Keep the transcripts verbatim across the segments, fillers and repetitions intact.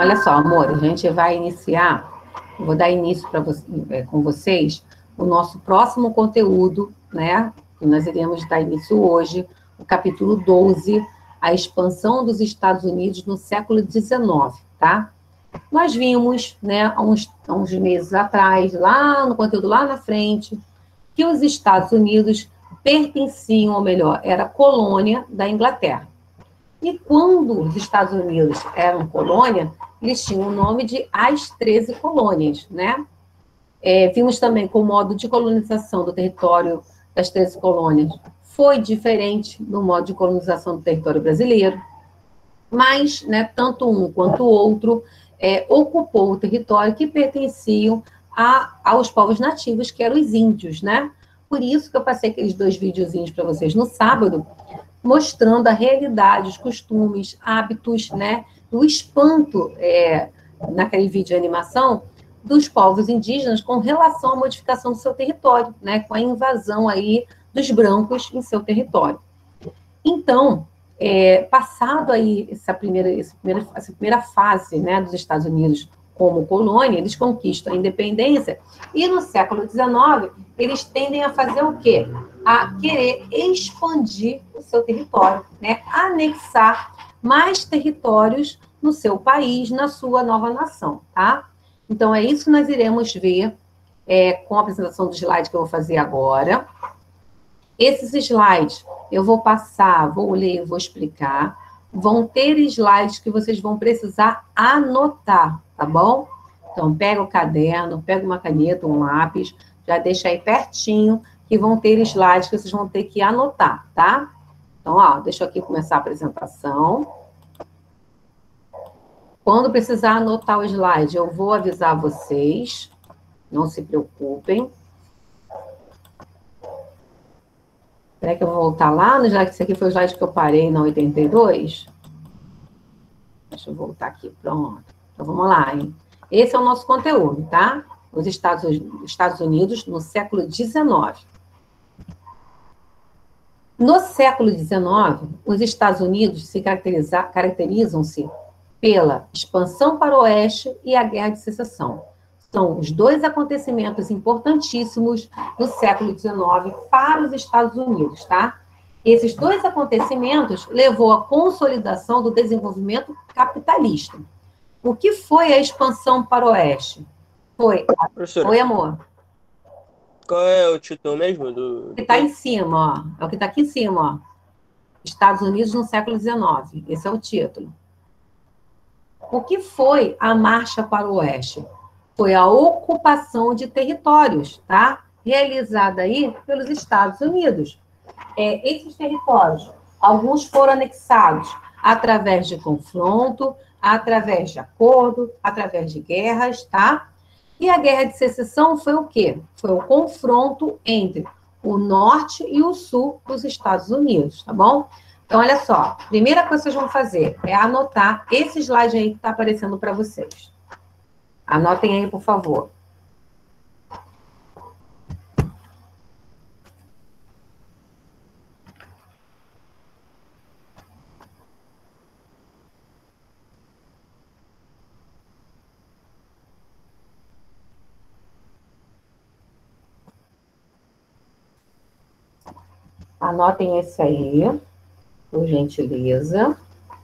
olha só, amor, a gente vai iniciar, eu vou dar início para você, é, com vocês, o nosso próximo conteúdo, né? Que nós iremos dar início hoje, o capítulo doze, a expansão dos Estados Unidos no século dezenove, tá? Nós vimos, né, há uns, há uns meses atrás, lá no conteúdo lá na frente, que os Estados Unidos pertenciam, ou melhor, era colônia da Inglaterra. E quando os Estados Unidos eram colônia, eles tinham o nome de as treze colônias, né? É, vimos também que o modo de colonização do território das treze colônias foi diferente do modo de colonização do território brasileiro, mas, né, tanto um quanto o outro é, ocupou o território que pertenciam a, aos povos nativos, que eram os índios, né? Por isso que eu passei aqueles dois videozinhos para vocês no sábado, mostrando a realidade, os costumes, hábitos, né? O espanto, é, naquele vídeo de animação, dos povos indígenas com relação à modificação do seu território, né? Com a invasão aí dos brancos em seu território. Então, é, passado aí essa primeira, essa primeira, essa primeira fase, né, dos Estados Unidos como colônia, eles conquistam a independência, e no século dezenove, eles tendem a fazer o quê? A querer expandir o seu território, né? Anexar mais territórios no seu país, na sua nova nação, tá? Então, é isso que nós iremos ver é, com a apresentação do slide que eu vou fazer agora. Esses slides eu vou passar, vou ler, vou explicar. Vão ter slides que vocês vão precisar anotar, tá bom? Então, pega o caderno, pega uma caneta, um lápis, já deixa aí pertinho, que vão ter slides que vocês vão ter que anotar, tá? Então, ó, deixa eu aqui começar a apresentação. Quando precisar anotar o slide, eu vou avisar vocês, não se preocupem. Será que eu vou voltar lá no slide? Esse aqui foi o slide que eu parei na oitenta e dois? Deixa eu voltar aqui, pronto. Então, vamos lá, hein? Esse é o nosso conteúdo, tá? Os Estados, Estados Unidos no século dezenove. No século dezenove, os Estados Unidos se caracteriza, caracterizam-se pela expansão para o oeste e a Guerra de Secessão. São os dois acontecimentos importantíssimos do século dezenove para os Estados Unidos, tá? Esses dois acontecimentos levou à consolidação do desenvolvimento capitalista. O que foi a expansão para o oeste? Foi... Professora, Oi, amor. qual é o título mesmo do, O que do está em curso? cima, ó. É o que está aqui em cima, ó. Estados Unidos no século dezenove. Esse é o título. O que foi a marcha para o oeste? Foi a ocupação de territórios, tá? Realizada aí pelos Estados Unidos. É, esses territórios, alguns foram anexados através de confronto, através de acordo, através de guerras, tá? E a Guerra de Secessão foi o quê? Foi o confronto entre o norte e o sul dos Estados Unidos, tá bom? Então, olha só, a primeira coisa que vocês vão fazer é anotar esse slide aí que está aparecendo para vocês. Anotem aí, por favor. Anotem esse aí, por gentileza.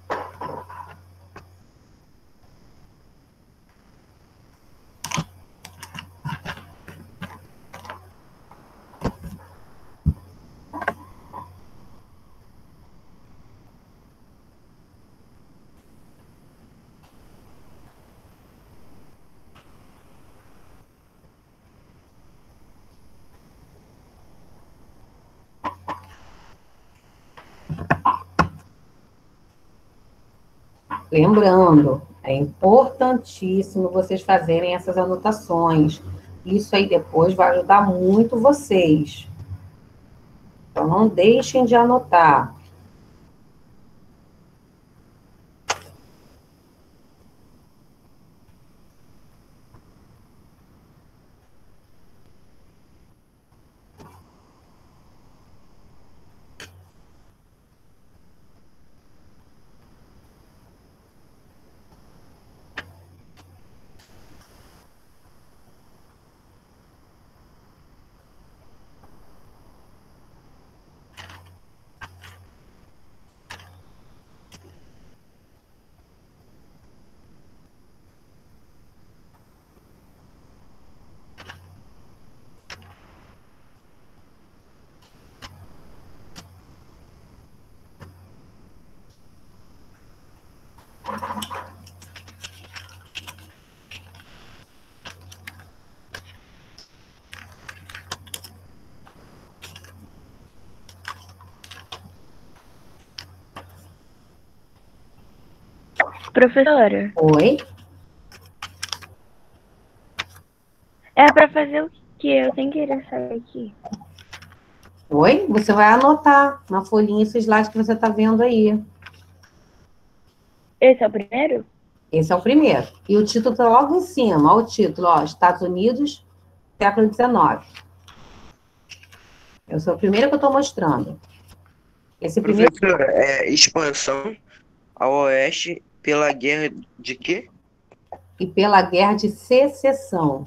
Lembrando, é importantíssimo vocês fazerem essas anotações. Isso aí depois vai ajudar muito vocês. Então, não deixem de anotar. Professora, Oi? é pra fazer o que? Eu sem querer sair aqui. Oi? Você vai anotar na folhinha esse slide que você está vendo aí. Esse é o primeiro? Esse é o primeiro. E o título está logo em cima. Olha o título, ó, Estados Unidos, século dezenove. Esse é o primeiro que eu estou mostrando. Esse primeiro... Professora, é expansão ao oeste pela guerra de quê? E pela Guerra de Secessão.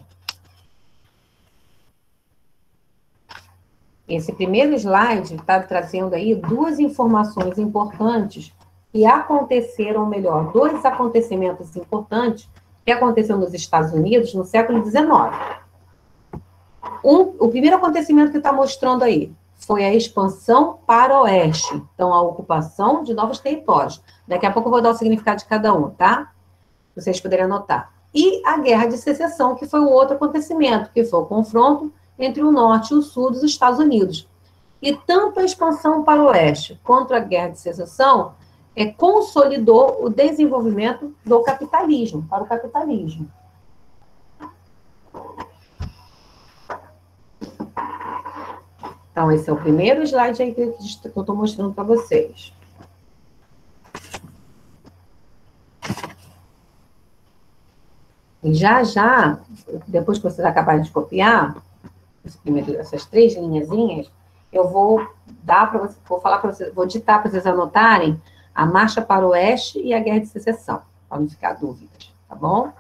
Esse primeiro slide está trazendo aí duas informações importantes que aconteceram, ou melhor, dois acontecimentos importantes que aconteceram nos Estados Unidos no século dezenove. Um, o primeiro acontecimento que está mostrando aí foi a expansão para o oeste, então a ocupação de novos territórios. Daqui a pouco eu vou dar o significado de cada um, tá? Vocês poderem anotar. E a Guerra de Secessão, que foi o outro acontecimento, que foi o confronto entre o norte e o sul dos Estados Unidos. E tanto a expansão para o oeste quanto a Guerra de Secessão é, consolidou o desenvolvimento do capitalismo, para o capitalismo. Então, esse é o primeiro slide aí que eu estou mostrando para vocês. E já, já, depois que vocês acabarem de copiar, essas três linhazinhas, eu vou dar para vocês, vou falar para vocês, vou ditar para vocês anotarem a Marcha para o Oeste e a Guerra de Secessão, para não ficar dúvidas, tá bom?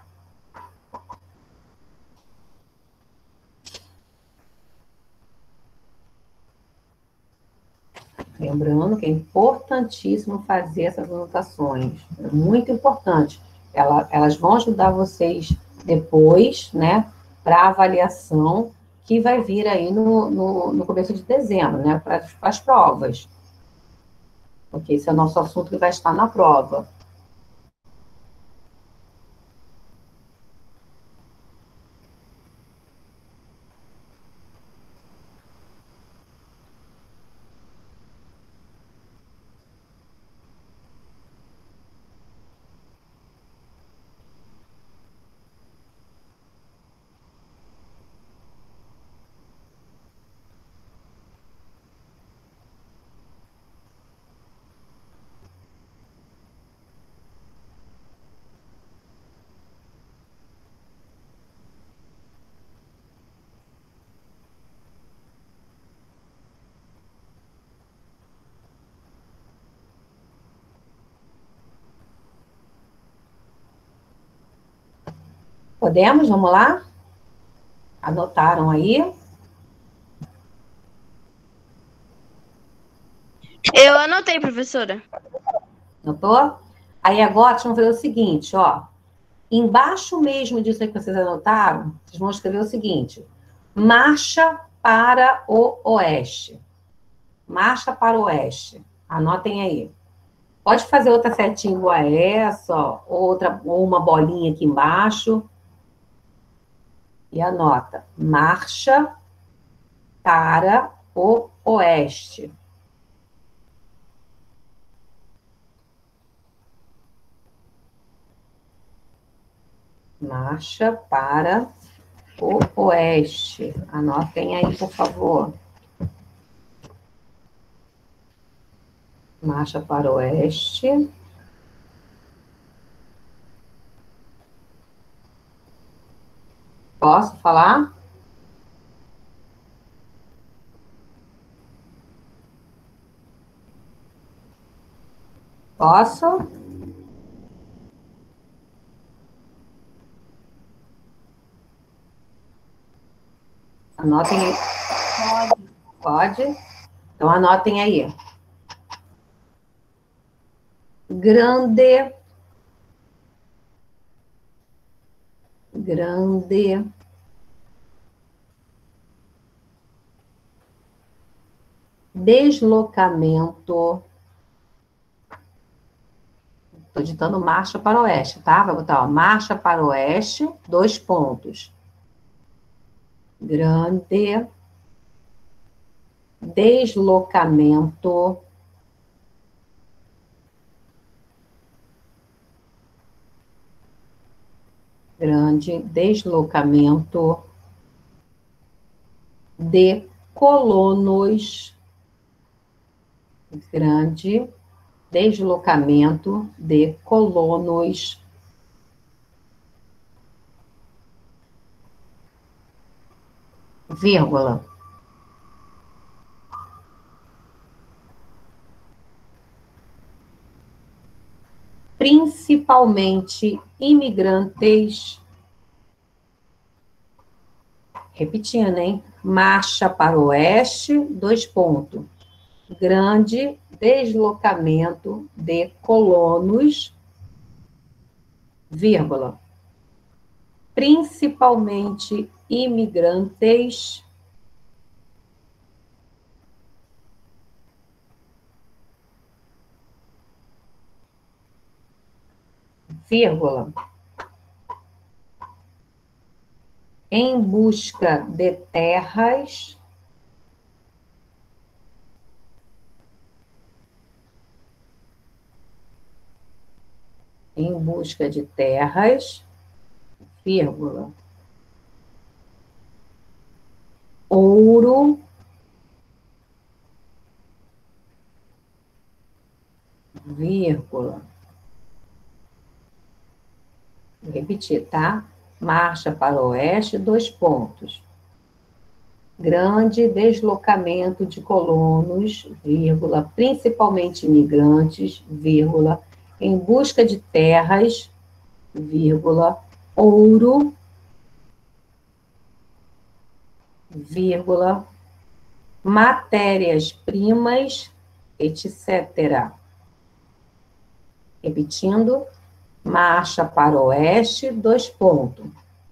Lembrando que é importantíssimo fazer essas anotações, é muito importante. Ela, elas vão ajudar vocês depois, né, para a avaliação que vai vir aí no, no, no começo de dezembro, né, para as provas. Porque esse é o nosso assunto que vai estar na prova. Podemos? Vamos lá? Anotaram aí? Eu anotei, professora. Anotou? Aí agora, vamos fazer o seguinte, ó. Embaixo mesmo disso aí que vocês anotaram, vocês vão escrever o seguinte: marcha para o oeste. Marcha para o oeste. Anotem aí. Pode fazer outra setinha igual a essa, ó, outra, ou uma bolinha aqui embaixo. E anota: marcha para o oeste. Marcha para o oeste. Anotem aí, por favor. Marcha para o oeste. Posso falar? Posso? Anotem aí. Pode. Pode? Então, anotem aí. Grande. Grande. Deslocamento. Estou ditando marcha para o oeste, tá? Vai botar, ó, marcha para o oeste, dois pontos. Grande. Deslocamento. grande deslocamento de colonos, grande deslocamento de colonos, vírgula, principalmente imigrantes, repetindo, hein? Marcha para o oeste, dois pontos. Grande deslocamento de colonos, vírgula, principalmente imigrantes, vírgula, em busca de terras, em busca de terras, vírgula, ouro, vírgula, vou repetir, tá? Marcha para o oeste, dois pontos. Grande deslocamento de colonos, vírgula, principalmente imigrantes, vírgula, em busca de terras, vírgula, ouro, vírgula, matérias-primas, etcétera. Repetindo, marcha para o oeste, dois pontos.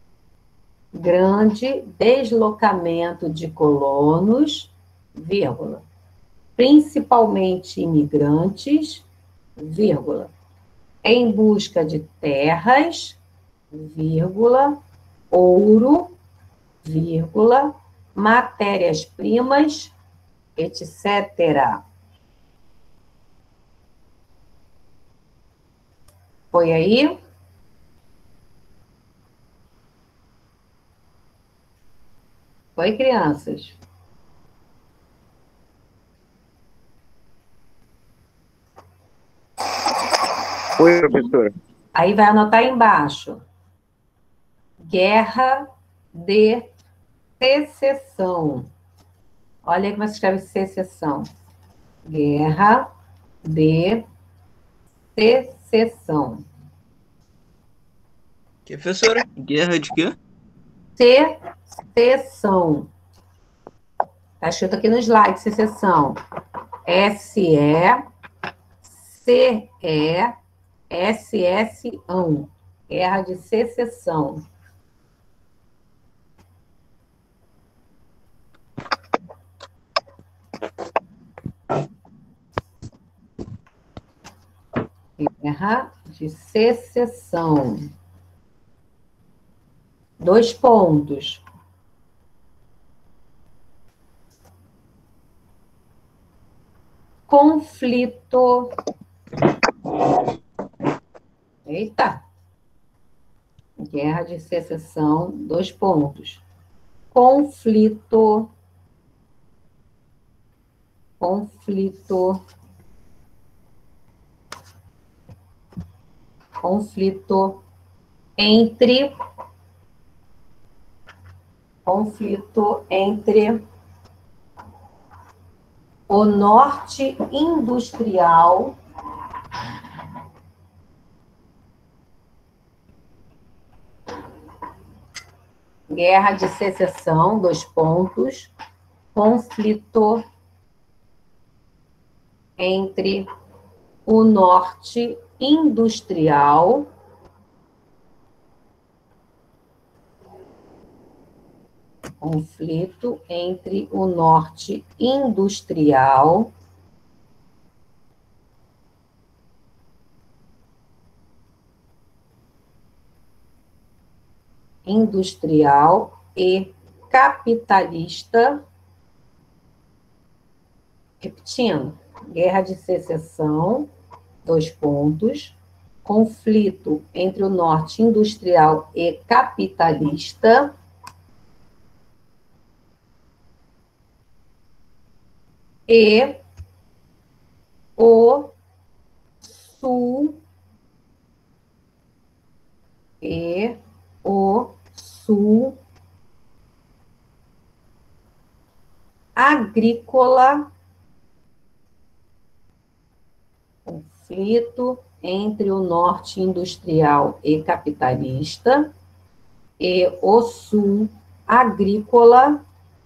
Grande deslocamento de colonos, vírgula, principalmente imigrantes, vírgula, em busca de terras, vírgula, ouro, vírgula, matérias-primas, etcétera. Foi aí? Foi, crianças? Oi, professora. Aí vai anotar aí embaixo. Guerra de Secessão. Olha aí como se escreve secessão. Guerra de Secessão. Que, professora? Guerra de quê? Secessão. Está escrito aqui no slide, secessão. S-E-C-E-S-S-ão. Guerra de Secessão. Guerra de Secessão. Dois pontos. Conflito. Eita. Guerra de Secessão, dois pontos. Conflito. Conflito. Conflito entre. Conflito entre o norte industrial Guerra de Secessão, dois pontos, conflito entre o norte industrial conflito entre o norte industrial industrial e capitalista, repetindo, Guerra de Secessão, dois pontos, conflito entre o norte industrial e capitalista e o sul e o sul agrícola, conflito entre o norte industrial e capitalista e o sul agrícola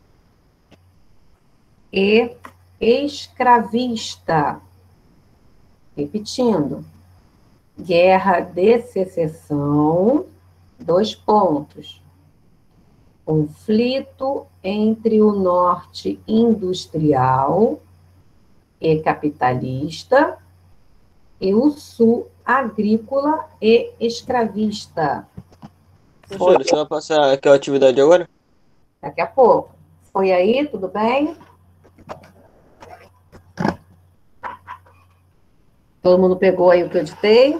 e escravista. Repetindo, guerra de secessão, dois pontos. Conflito entre o norte industrial e capitalista e o sul agrícola e escravista. Professora, você vai passar aquela atividade agora? Daqui a pouco. Foi aí, tudo bem? Todo mundo pegou aí o que eu ditei?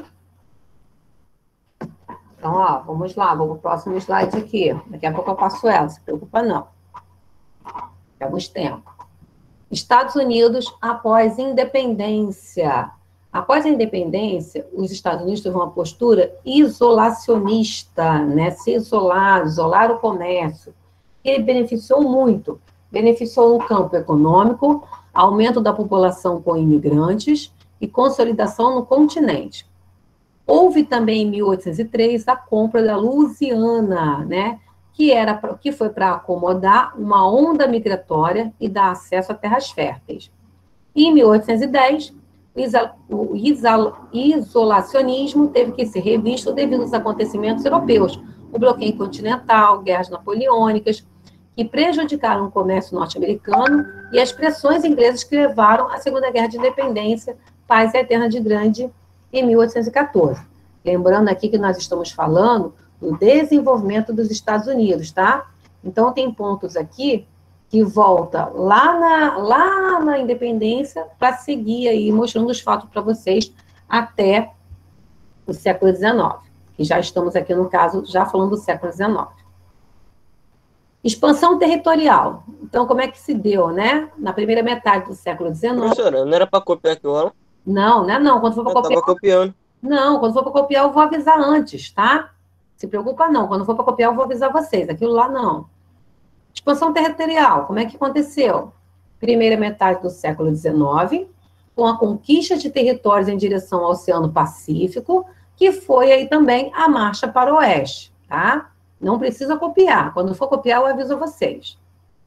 Então, ó, vamos lá, vamos pro próximo slide aqui. Daqui a pouco eu passo ela, não se preocupa não. Temos tempo. Estados Unidos após independência. Após a independência, os Estados Unidos tiveram uma postura isolacionista, né? Se isolar, isolar o comércio. Ele beneficiou muito. Beneficiou no campo econômico, aumento da população com imigrantes e consolidação no continente. Houve também, em mil oitocentos e três, a compra da Louisiana, né? Que, era, que foi para acomodar uma onda migratória e dar acesso a terras férteis. E, em mil oitocentos e dez, o isolacionismo teve que ser revisto devido aos acontecimentos europeus, o bloqueio continental, guerras napoleônicas, que prejudicaram o comércio norte-americano e as pressões inglesas que levaram à Segunda Guerra de Independência, paz eterna de Grande, em mil oitocentos e quatorze. Lembrando aqui que nós estamos falando do desenvolvimento dos Estados Unidos, tá? Então, tem pontos aqui que volta lá na, lá na independência para seguir aí, mostrando os fatos para vocês até o século dezenove. E já estamos aqui, no caso, já falando do século dezenove. Expansão territorial. Então, como é que se deu, né? Na primeira metade do século dezenove... Professora, não era para copiar aquilo lá? Não, não é não. Quando for para Eu copiar... estava copiando. Não, quando for para copiar, eu vou avisar antes, tá? Se preocupa não. Quando for para copiar, eu vou avisar vocês. Aquilo lá, não. Expansão territorial. Como é que aconteceu? Primeira metade do século dezenove, com a conquista de territórios em direção ao Oceano Pacífico, que foi aí também a marcha para o oeste, tá? Não precisa copiar. Quando for copiar, eu aviso a vocês.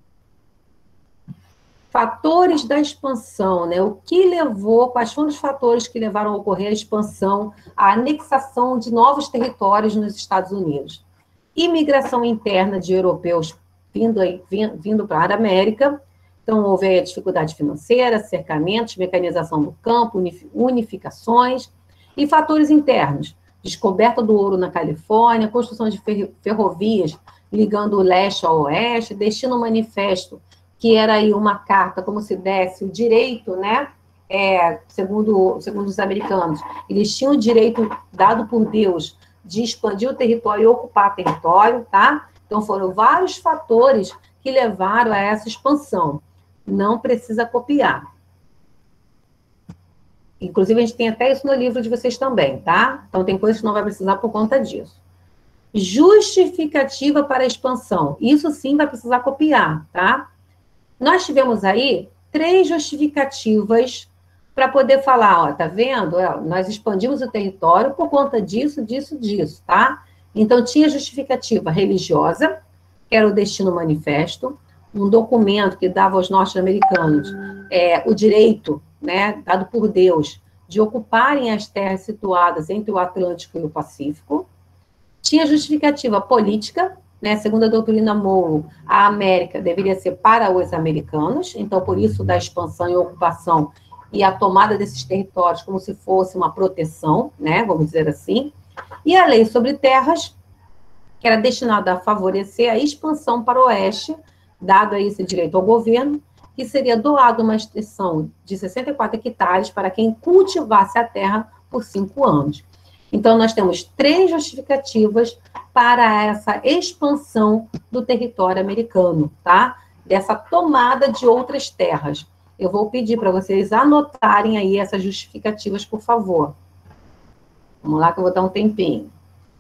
Fatores da expansão, né? O que levou, quais foram os fatores que levaram a ocorrer a expansão, a anexação de novos territórios nos Estados Unidos? Imigração interna de europeus vindo, aí, vindo para a América. Então, houve aí a dificuldade financeira, cercamentos, mecanização do campo, unificações. E fatores internos, descoberta do ouro na Califórnia, construção de ferrovias ligando o leste ao oeste, destino manifesto, que era aí uma carta, como se desse o direito, né, é, segundo, segundo os americanos, eles tinham o direito dado por Deus de expandir o território e ocupar território, tá? Então, foram vários fatores que levaram a essa expansão. Não precisa copiar. Inclusive, a gente tem até isso no livro de vocês também, tá? Então, tem coisas que não vai precisar por conta disso. Justificativa para a expansão. Isso sim vai precisar copiar, tá? Nós tivemos aí três justificativas para poder falar, ó, tá vendo? É, nós expandimos o território por conta disso, disso, disso, tá? Então, tinha justificativa religiosa, que era o Destino Manifesto, um documento que dava aos norte-americanos é, o direito, né, dado por Deus, de ocuparem as terras situadas entre o Atlântico e o Pacífico. Tinha justificativa política, né, segundo a doutrina Monroe, a América deveria ser para os americanos, então, por isso, da expansão e ocupação e a tomada desses territórios como se fosse uma proteção, né, vamos dizer assim. E a lei sobre terras, que era destinada a favorecer a expansão para o oeste, dado aí esse direito ao governo, que seria doado uma extensão de sessenta e quatro hectares para quem cultivasse a terra por cinco anos. Então, nós temos três justificativas para essa expansão do território americano, tá? Dessa tomada de outras terras. Eu vou pedir para vocês anotarem aí essas justificativas, por favor. Vamos lá que eu vou dar um tempinho.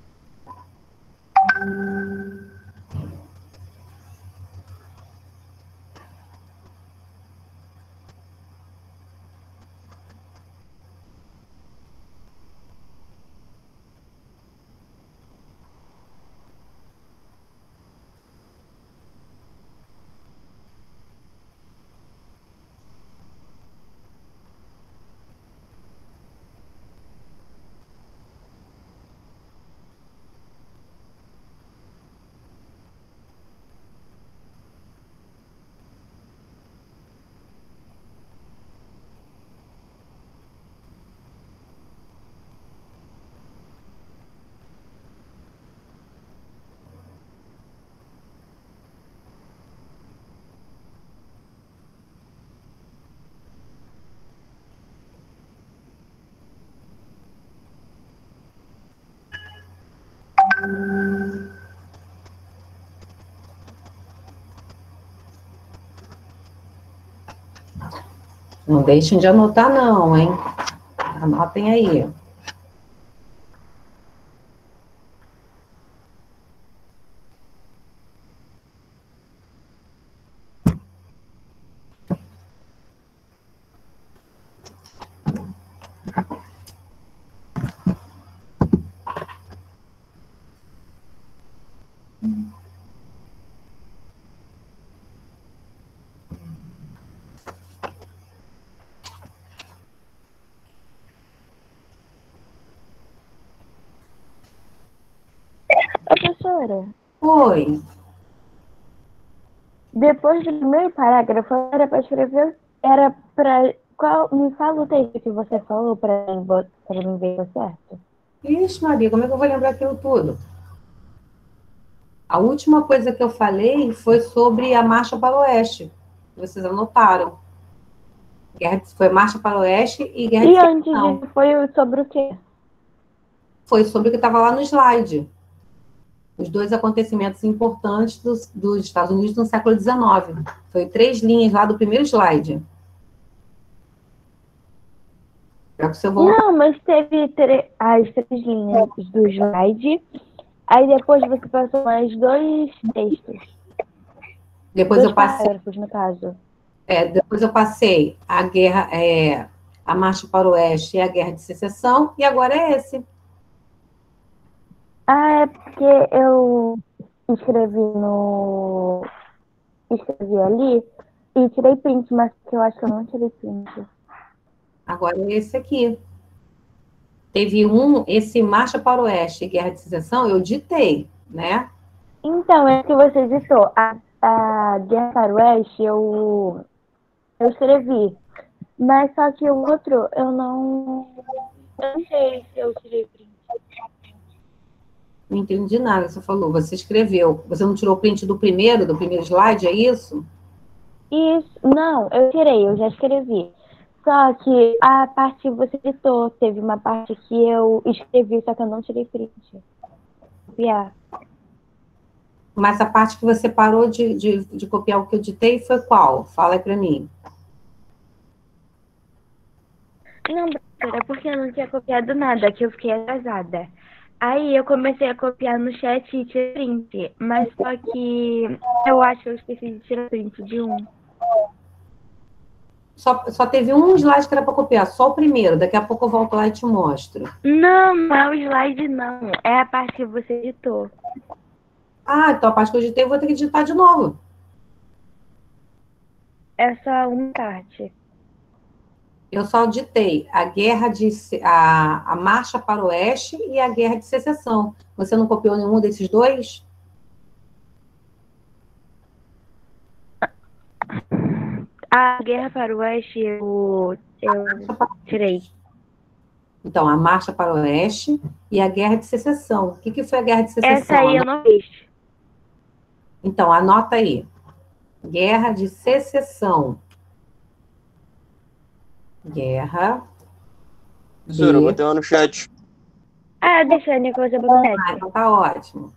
Não deixem de anotar, não, hein? Anotem aí. Professora, Oi. depois do primeiro parágrafo, era para escrever, era para... Qual, me fala o texto que você falou para mim, para mim ver o certo. Ixi, Maria, como é que eu vou lembrar aquilo tudo? A última coisa que eu falei foi sobre a marcha para o oeste. Vocês anotaram. Guerra, foi marcha para o oeste e guerra E de antes secessão. disso, foi sobre o quê? Foi sobre o que estava lá no slide. Os dois acontecimentos importantes dos, dos Estados Unidos no século dezenove. Foi três linhas lá do primeiro slide. É que eu vou... Não, mas teve tre- as três linhas do slide, aí depois você passou mais dois textos. Depois dois eu passei, parágrafos, no caso. é, depois eu passei a guerra, é, a marcha para o oeste e a guerra de secessão, e agora é esse. Ah, é porque eu escrevi no... Escrevi ali e tirei print, mas que eu acho que eu não tirei print. Agora é esse aqui. Teve um, esse marcha para o oeste e guerra de secessão, eu ditei, né? Então, é que você ditou. A, a Guerra para o Oeste, eu, eu escrevi. Mas só que o outro, eu não... Eu não sei se eu tirei print. Não entendi nada que você falou. Você escreveu. Você não tirou o print do primeiro, do primeiro slide, é isso? Isso, não, eu tirei, eu já escrevi. Só que a parte que você editou, teve uma parte que eu escrevi, só que eu não tirei print. Copiar. Mas a parte que você parou de, de, de copiar o que eu ditei foi qual? Fala aí pra mim. Não, professora, porque eu não tinha copiado nada, que eu fiquei atrasada. Aí eu comecei a copiar no chat e tirei print, mas só que eu acho que eu esqueci de tirar print de um. Só, só teve um slide que era para copiar, só o primeiro. Daqui a pouco eu volto lá e te mostro. Não, não é o slide, não. É a parte que você editou. Ah, então a parte que eu digitei eu vou ter que digitar de novo. É só uma parte. Eu só ditei a guerra de a, a marcha para o oeste e a guerra de secessão. Você não copiou nenhum desses dois? A Guerra para o Oeste eu, eu tirei. Então, a marcha para o oeste e a guerra de secessão. O que, que foi a guerra de secessão? Essa aí eu não fiz. Então, anota aí. Guerra de secessão. Guerra Professora, eu de... botei lá no chat. Ah, deixa a Nicolas botar no Ah, chat. então tá ótimo.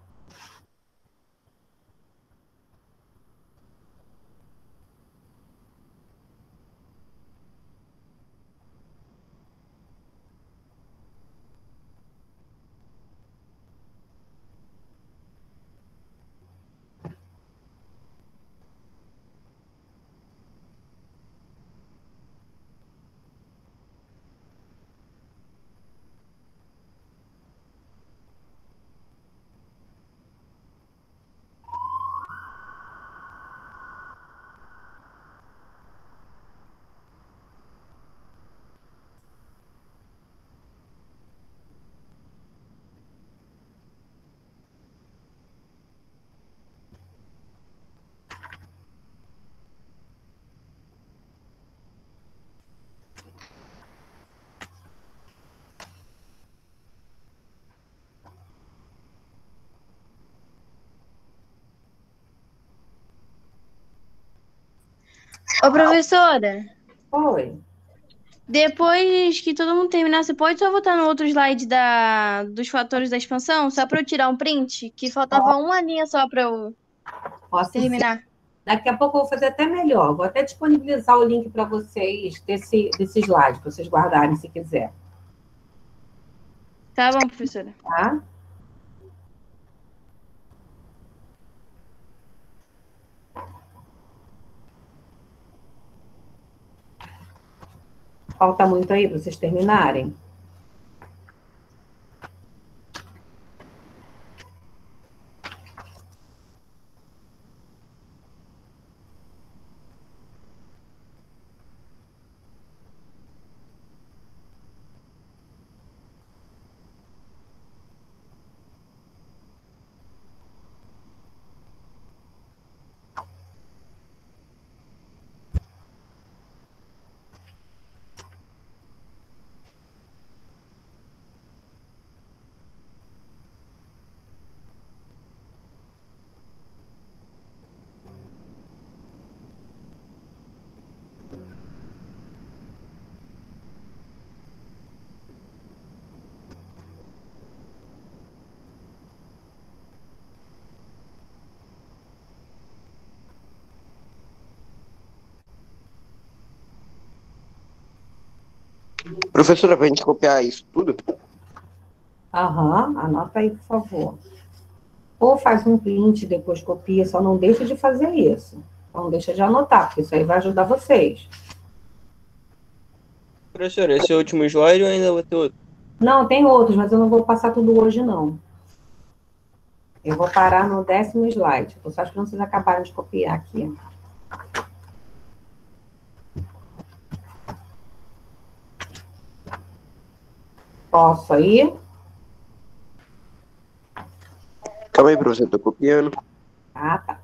Ô, professora, Oi. depois que todo mundo terminar, você pode só voltar no outro slide da, dos fatores da expansão, só para eu tirar um print, que faltava uma linha só para eu Posso sim. terminar. Daqui a pouco eu vou fazer até melhor. Vou até disponibilizar o link para vocês desse, desse slide, para vocês guardarem se quiser. Tá bom, professora. Tá? Falta muito aí para vocês terminarem? Professora, pra gente copiar isso tudo? Aham, anota aí, por favor. Ou faz um print e depois copia, só não deixa de fazer isso. Não deixa de anotar, porque isso aí vai ajudar vocês. Professora, esse é o último slide ou ainda vai ter outro? Não, tem outros, mas eu não vou passar tudo hoje, não. Eu vou parar no décimo slide. Estou só esperando vocês acabarem de copiar aqui. Posso aí? Calma aí, professor, tô copiando. Ah, tá.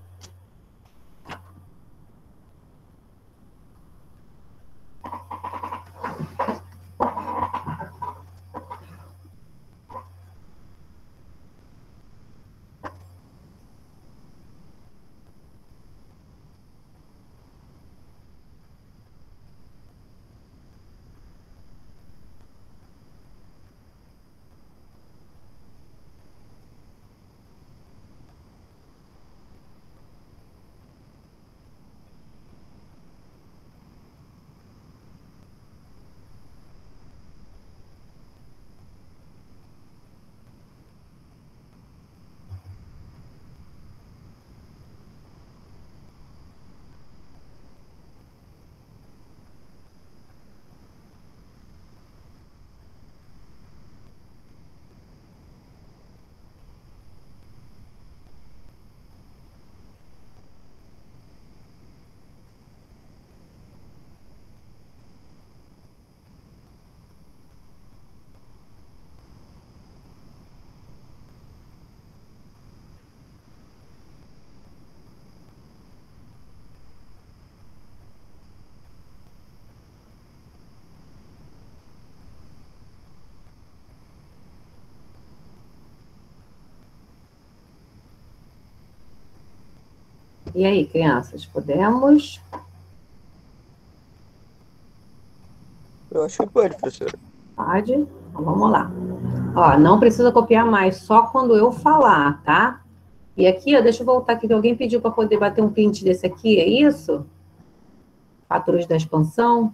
E aí, crianças, podemos? Eu acho que pode, professora. Pode? Então, vamos lá. Ó, não precisa copiar mais, só quando eu falar, tá? E aqui, ó, deixa eu voltar aqui, que alguém pediu para poder bater um print desse aqui, é isso? Fatores da expansão.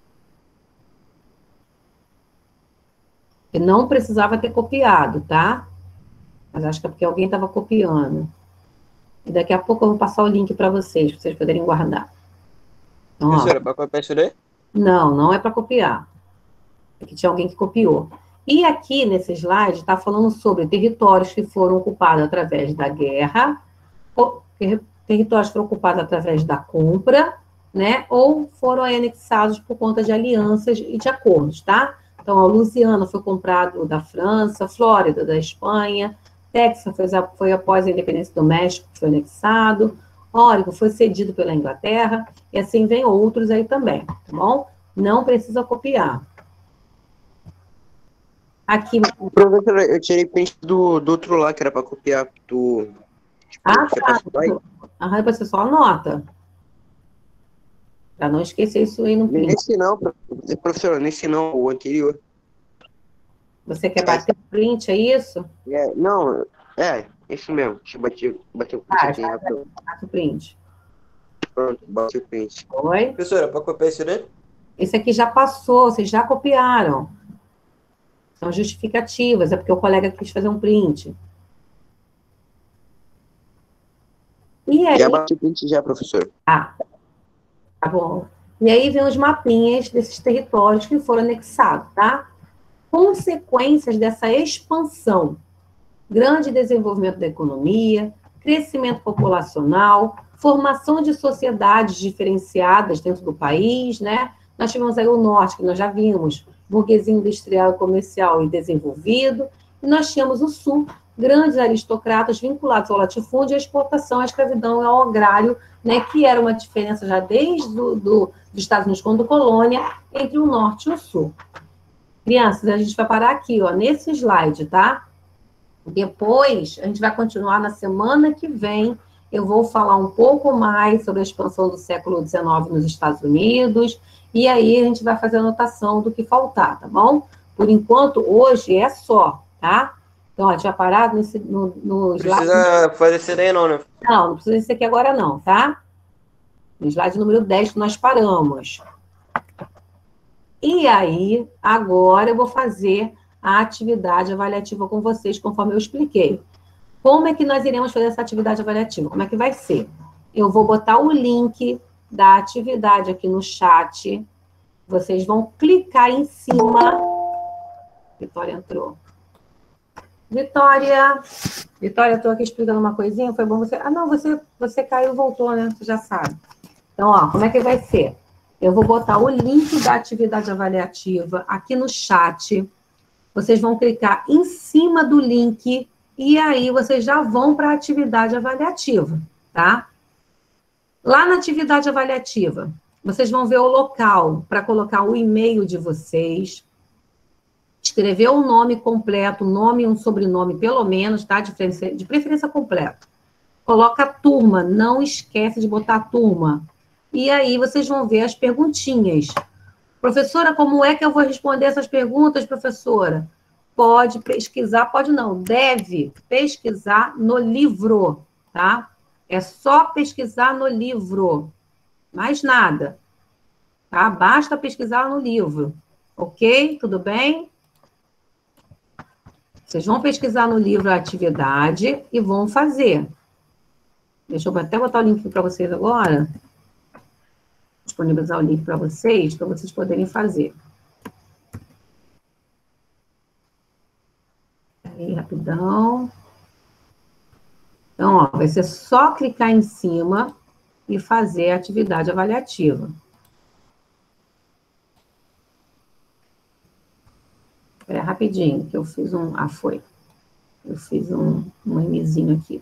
E não precisava ter copiado, tá? Mas acho que é porque alguém estava copiando. E daqui a pouco eu vou passar o link para vocês, para vocês poderem guardar. Então, ó, Professora, para copiar isso daí? não, não é para copiar. Aqui tinha alguém que copiou. E aqui, nesse slide, está falando sobre territórios que foram ocupados através da guerra, ou territórios que foram ocupados através da compra, né? Ou foram anexados por conta de alianças e de acordos, tá? Então, a Louisiana foi comprado da França, Flórida da Espanha, Texas foi, foi após a independência do México, foi anexado, Oregon foi cedido pela Inglaterra, e assim vem outros aí também, tá bom? Não precisa copiar. Aqui. Professora, eu tirei print do, do outro lá, que era para copiar do. Tipo, Ah, você tá. passou aí? Ah, você só anota. Para não esquecer isso aí no print. Nesse não, professora, nesse não, o anterior. Você quer bater o print, é isso? É, não, é, isso mesmo. Deixa eu bater, bater o print Ah, aqui. já, Rapidão. bate o print. Pronto, bati o print. Oi? Professora, para copiar isso daí? Esse aqui já passou, vocês já copiaram. São justificativas, é porque o colega quis fazer um print. E aí... Já bati o print já, professor. Ah, tá bom. E aí vem os mapinhas desses territórios que foram anexados, tá? Consequências dessa expansão. Grande desenvolvimento da economia, crescimento populacional, formação de sociedades diferenciadas dentro do país, né? Nós tivemos aí o norte, que nós já vimos, burguesia industrial e comercial e desenvolvido, e nós tínhamos o sul, grandes aristocratas vinculados ao latifúndio, à exportação, à escravidão e ao agrário, né, que era uma diferença já desde do, do, dos Estados Unidos quando colônia, entre o norte e o sul. Crianças, a gente vai parar aqui, ó, nesse slide, tá? Depois, a gente vai continuar na semana que vem, eu vou falar um pouco mais sobre a expansão do século dezenove nos Estados Unidos, e aí a gente vai fazer a anotação do que faltar, tá bom? Por enquanto, hoje é só, tá? Então, ó, a gente vai parar nesse, no, no slide... Não precisa fazer isso daí não, né? Não, não precisa disso aqui agora não, tá? No slide número dez que nós paramos. E aí, agora eu vou fazer a atividade avaliativa com vocês, conforme eu expliquei. Como é que nós iremos fazer essa atividade avaliativa? Como é que vai ser? Eu vou botar o link da atividade aqui no chat. Vocês vão clicar em cima. Vitória entrou. Vitória! Vitória, eu estou aqui explicando uma coisinha. Foi bom você... Ah, não, você, você caiu e voltou, né? Você já sabe. Então, ó, como é que vai ser? Eu vou botar o link da atividade avaliativa aqui no chat. Vocês vão clicar em cima do link e aí vocês já vão para a atividade avaliativa, tá? Lá na atividade avaliativa, vocês vão ver o local para colocar o e-mail de vocês, escrever o nome completo, nome e um sobrenome, pelo menos, tá? De preferência, de preferência completo. Coloca a turma, não esquece de botar a turma. E aí vocês vão ver as perguntinhas. Professora, como é que eu vou responder essas perguntas, professora? Pode pesquisar, pode não, deve pesquisar no livro, tá? É só pesquisar no livro, mais nada, tá? Basta pesquisar no livro, ok? Tudo bem? Vocês vão pesquisar no livro a atividade e vão fazer. Deixa eu até botar o link para vocês agora. Disponibilizar o link para vocês, para vocês poderem fazer. Aí, rapidão. Então, ó, vai ser só clicar em cima e fazer a atividade avaliativa. Espera rapidinho, que eu fiz um... Ah, foi. Eu fiz um, um Mzinho aqui.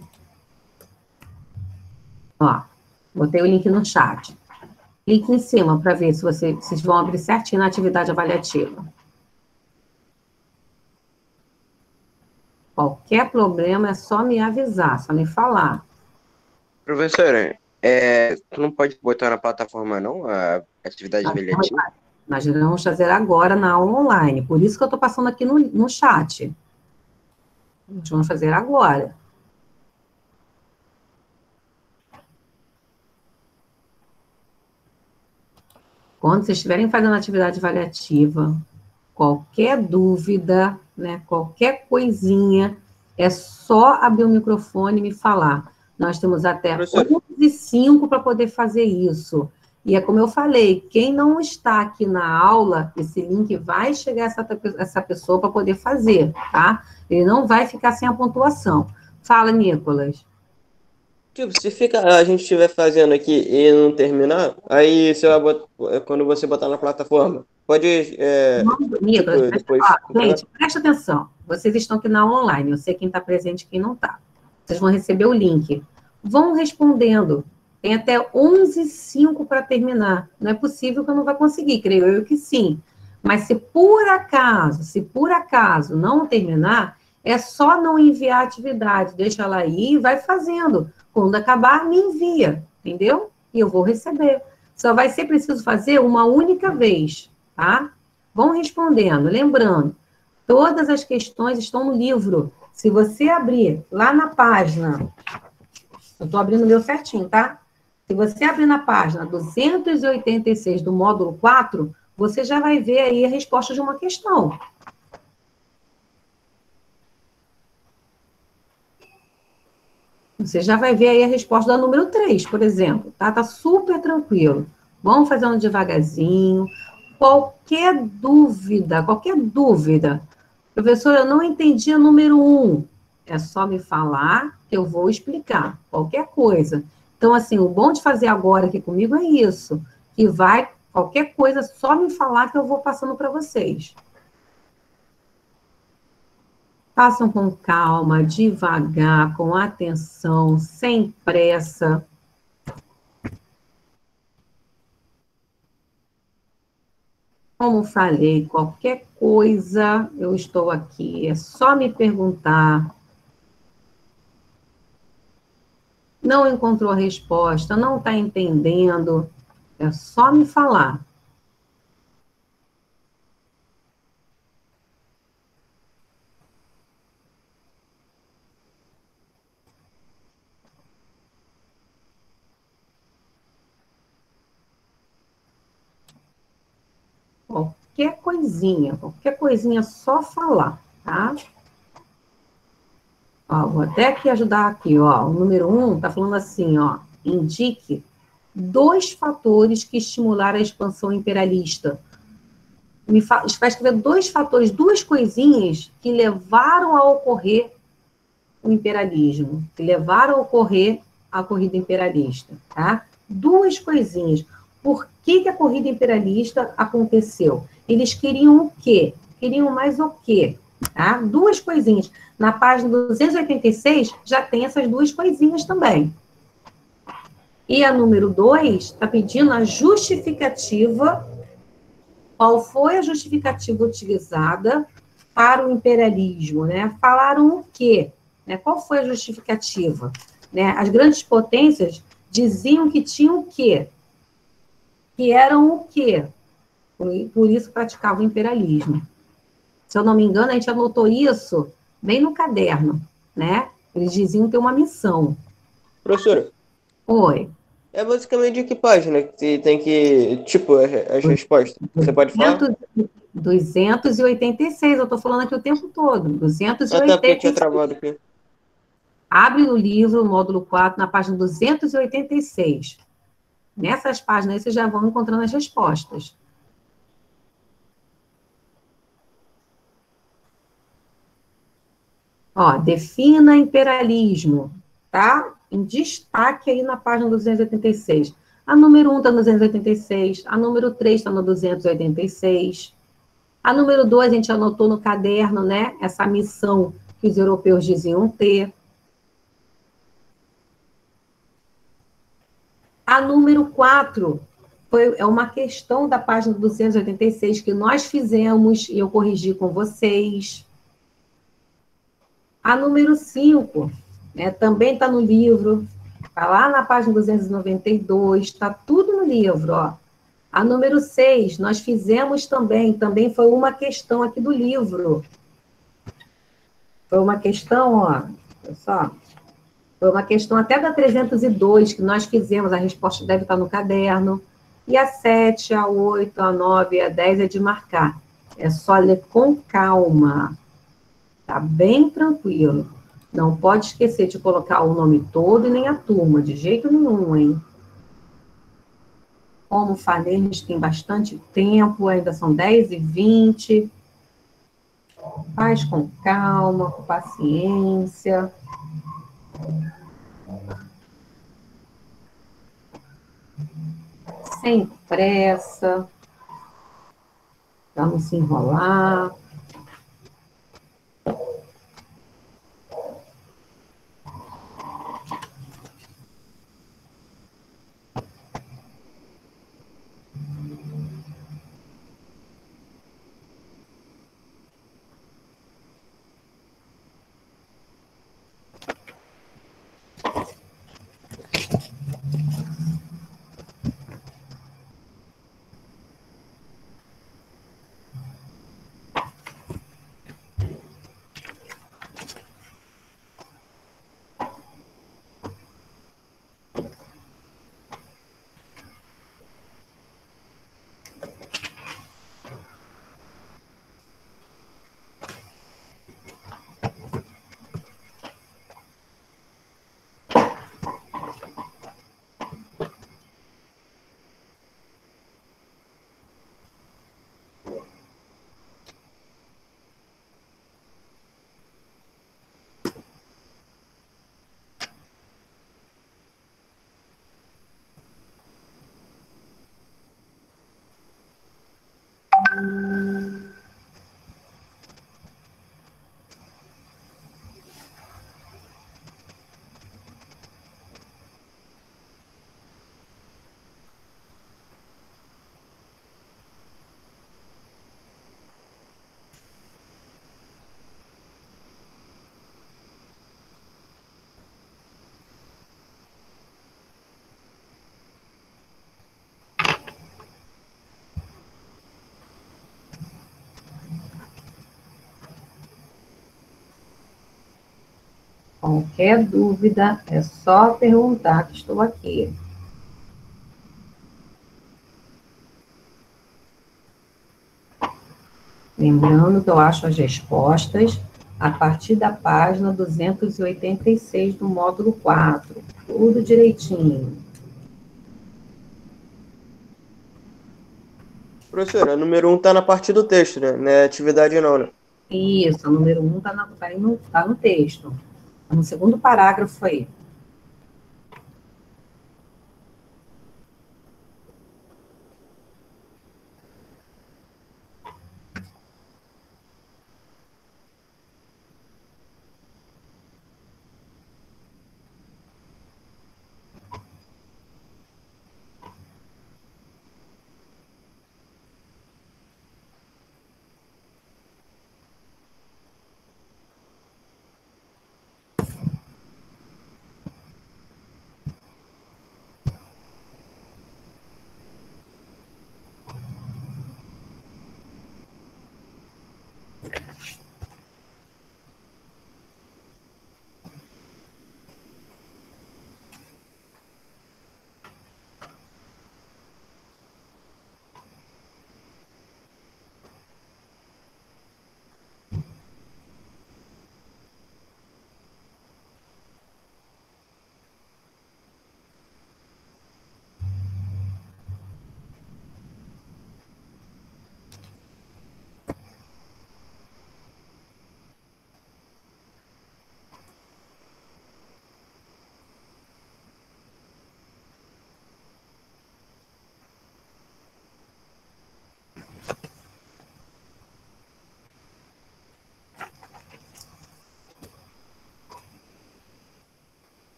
Ó, botei o link no chat. Clique em cima para ver se você, vocês vão abrir certinho na atividade avaliativa. Qualquer problema é só me avisar, só me falar. Professora, é, tu não pode botar na plataforma, não, a atividade avaliativa? Nós vamos fazer agora na aula online, por isso que eu estou passando aqui no, no chat. Nós vamos fazer agora. Quando vocês estiverem fazendo atividade avaliativa, qualquer dúvida, né, qualquer coisinha, é só abrir o microfone e me falar. Nós temos até onze e cinco para poder fazer isso. E é como eu falei, quem não está aqui na aula, esse link vai chegar a essa, essa pessoa para poder fazer, tá? Ele não vai ficar sem a pontuação. Fala, Nicolas. Tipo, se fica, a gente estiver fazendo aqui e não terminar, aí você vai botar, quando você botar na plataforma, pode... É, não, Nicolas, tipo, depois... ó, gente, presta atenção. Vocês estão aqui na aula online, eu sei quem está presente e quem não está. Vocês vão receber o link. Vão respondendo. Tem até onze e cinco para terminar. Não é possível que eu não vá conseguir, creio eu que sim. Mas se por acaso, se por acaso não terminar, é só não enviar a atividade. Deixa ela aí e vai fazendo. Quando acabar, me envia, entendeu? E eu vou receber. Só vai ser preciso fazer uma única vez, tá? Vão respondendo. Lembrando, todas as questões estão no livro. Se você abrir lá na página... Eu estou abrindo o meu certinho, tá? Se você abrir na página duzentos e oitenta e seis do módulo quatro, você já vai ver aí a resposta de uma questão. Você já vai ver aí a resposta da número três, por exemplo, tá? Tá super tranquilo. Vamos fazendo devagarzinho. Qualquer dúvida, qualquer dúvida. Professora, eu não entendi a número um. É só me falar que eu vou explicar. Qualquer coisa. Então, assim, o bom de fazer agora aqui comigo é isso. Que vai, qualquer coisa, só me falar que eu vou passando para vocês. Façam com calma, devagar, com atenção, sem pressa. Como falei, qualquer coisa, eu estou aqui, é só me perguntar. Não encontrou a resposta, não está entendendo, é só me falar. Qualquer coisinha, qualquer coisinha, é só falar, tá? Ó, vou até aqui ajudar aqui, ó. O número um está falando assim, ó. Indique dois fatores que estimularam a expansão imperialista. Me fa... vai escrever dois fatores, duas coisinhas que levaram a ocorrer o imperialismo, que levaram a ocorrer a corrida imperialista, tá? Duas coisinhas. Por que que a corrida imperialista aconteceu? Eles queriam o quê? Queriam mais o quê? Tá? Duas coisinhas. Na página duzentos e oitenta e seis, já tem essas duas coisinhas também. E a número dois está pedindo a justificativa. Qual foi a justificativa utilizada para o imperialismo? Né? Falaram o quê? Né? Qual foi a justificativa? Né? As grandes potências diziam que tinham o quê? Que eram o quê? Por isso praticavam o imperialismo. Se eu não me engano, a gente anotou isso bem no caderno, né? Eles diziam ter uma missão. Professora. Oi. É basicamente de que página que tem que... Tipo, as respostas. Você pode falar? duzentos e oitenta e seis, eu estou falando aqui o tempo todo. duzentos e oitenta e seis. Até porque tinha travado aqui. Abre no livro, módulo quatro, na página duzentos e oitenta e seis. Nessas páginas aí, vocês já vão encontrando as respostas. Ó, defina imperialismo, tá? Em destaque aí na página duzentos e oitenta e seis. A número um está no duzentos e oitenta e seis, a número três está no duzentos e oitenta e seis. A número dois a gente anotou no caderno, né? Essa missão que os europeus diziam ter. A número quatro foi, é uma questão da página duzentos e oitenta e seis que nós fizemos e eu corrigi com vocês. A número cinco, né, também está no livro, está lá na página duzentos e noventa e dois, está tudo no livro, ó. A número seis, nós fizemos também, também foi uma questão aqui do livro. Foi uma questão, ó, olha só, foi uma questão até da trezentos e dois que nós fizemos, a resposta deve estar no caderno. E a sete, a oito, a nove e a dez é de marcar. É só ler com calma. Tá bem tranquilo. Não pode esquecer de colocar o nome todo e nem a turma, de jeito nenhum, hein? Como falei, a gente tem bastante tempo, ainda são dez e vinte. Faz com calma, com paciência. Sem pressa. Vamos se enrolar. Qualquer dúvida, é só perguntar que estou aqui. Lembrando que eu acho as respostas a partir da página duzentos e oitenta e seis do módulo quatro. Tudo direitinho. Professora, o número um está na parte do texto, né? Não é atividade não, né? Isso, o número um está tá no, tá no texto. Tá no segundo parágrafo aí.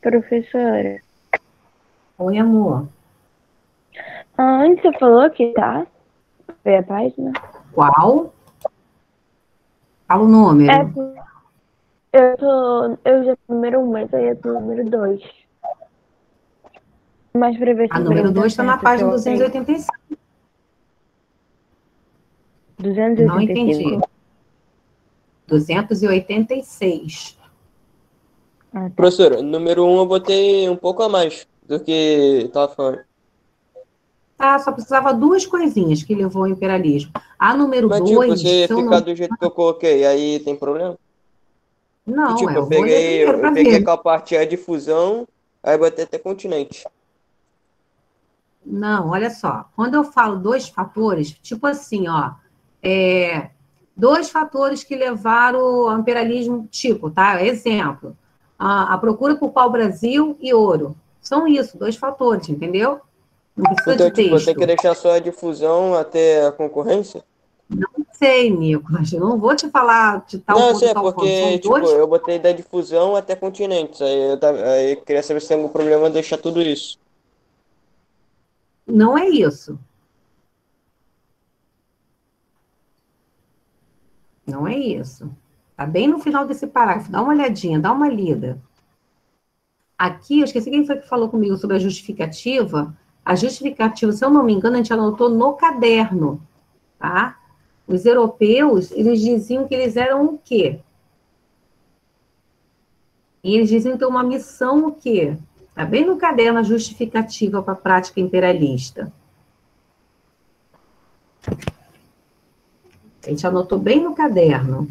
professora. Oi, amor. Ah, onde você falou que tá? Ver a página? Qual? Fala o É, número. eu tô. Eu já tô no número um, mas aí eu tô no número dois. Mas pra ver se A o número número um tá dois está na certo, que página eu duzentos e odeio. oitenta e cinco. Não duzentos e oitenta e entendi. cinco? duzentos e oitenta e seis. Ah, tá. Professor, número um eu botei um pouco a mais do que tava falando. Tá, só precisava duas coisinhas que levou ao imperialismo. A número Mas, tipo, dois, se se eu ficar não. do jeito que eu coloquei, aí tem problema? Que, Não, tipo, é, eu eu vou ler peguei, primeiro eu para peguei ver. aquela parte A de fusão, aí botei até continente. Não, olha só. Quando eu falo dois fatores, tipo assim, ó, é, dois fatores que levaram ao imperialismo, tipo, tá? Exemplo, a, a procura por pau-brasil e ouro. São isso, dois fatores, entendeu? Não precisa de Então, tipo, eu tenho que texto. deixar só a difusão até a concorrência? Sei, Nicolas, eu não vou te falar de tal Não, ponto, sei, é tal ponto. São porque, tipo, dois. eu botei da difusão até continentes. Aí eu, tava, aí eu queria saber se tem algum problema em deixar tudo isso. Não é isso. Não é isso. Tá bem no final desse parágrafo. Dá uma olhadinha, dá uma lida. Aqui, eu esqueci quem foi que falou comigo sobre a justificativa. A justificativa, se eu não me engano, a gente anotou no caderno, tá? Os europeus, eles diziam que eles eram o quê? E eles diziam ter uma missão o quê? Tá bem no caderno a justificativa para a prática imperialista. A gente anotou bem no caderno.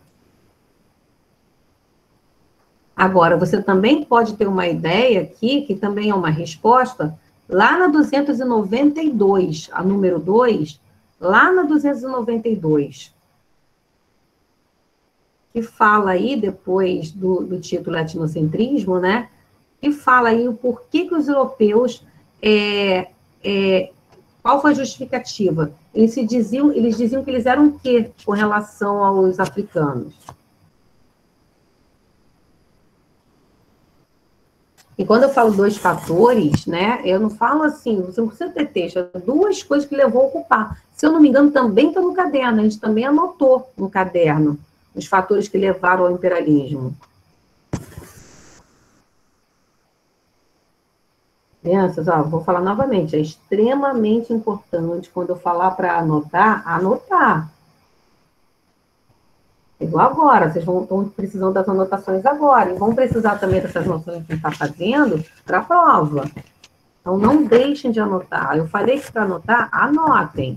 Agora, você também pode ter uma ideia aqui, que também é uma resposta, lá na duzentos e noventa e dois, a número dois, lá na duzentos e noventa e dois, que fala aí, depois do, do título etnocentrismo, né? Que fala aí o porquê que os europeus, é, é, qual foi a justificativa? Eles, se diziam, eles diziam que eles eram o quê com relação aos africanos? E quando eu falo dois fatores, né, eu não falo assim, você não precisa ter texto, é duas coisas que levou a ocupar. Se eu não me engano, também está no caderno, a gente também anotou no caderno os fatores que levaram ao imperialismo. Crianças, ó, vou falar novamente, é extremamente importante quando eu falar para anotar, anotar. Igual agora, vocês vão, estão precisando das anotações agora, e vão precisar também dessas noções que a gente está fazendo para a prova. Então, não deixem de anotar. Eu falei que para anotar, anotem.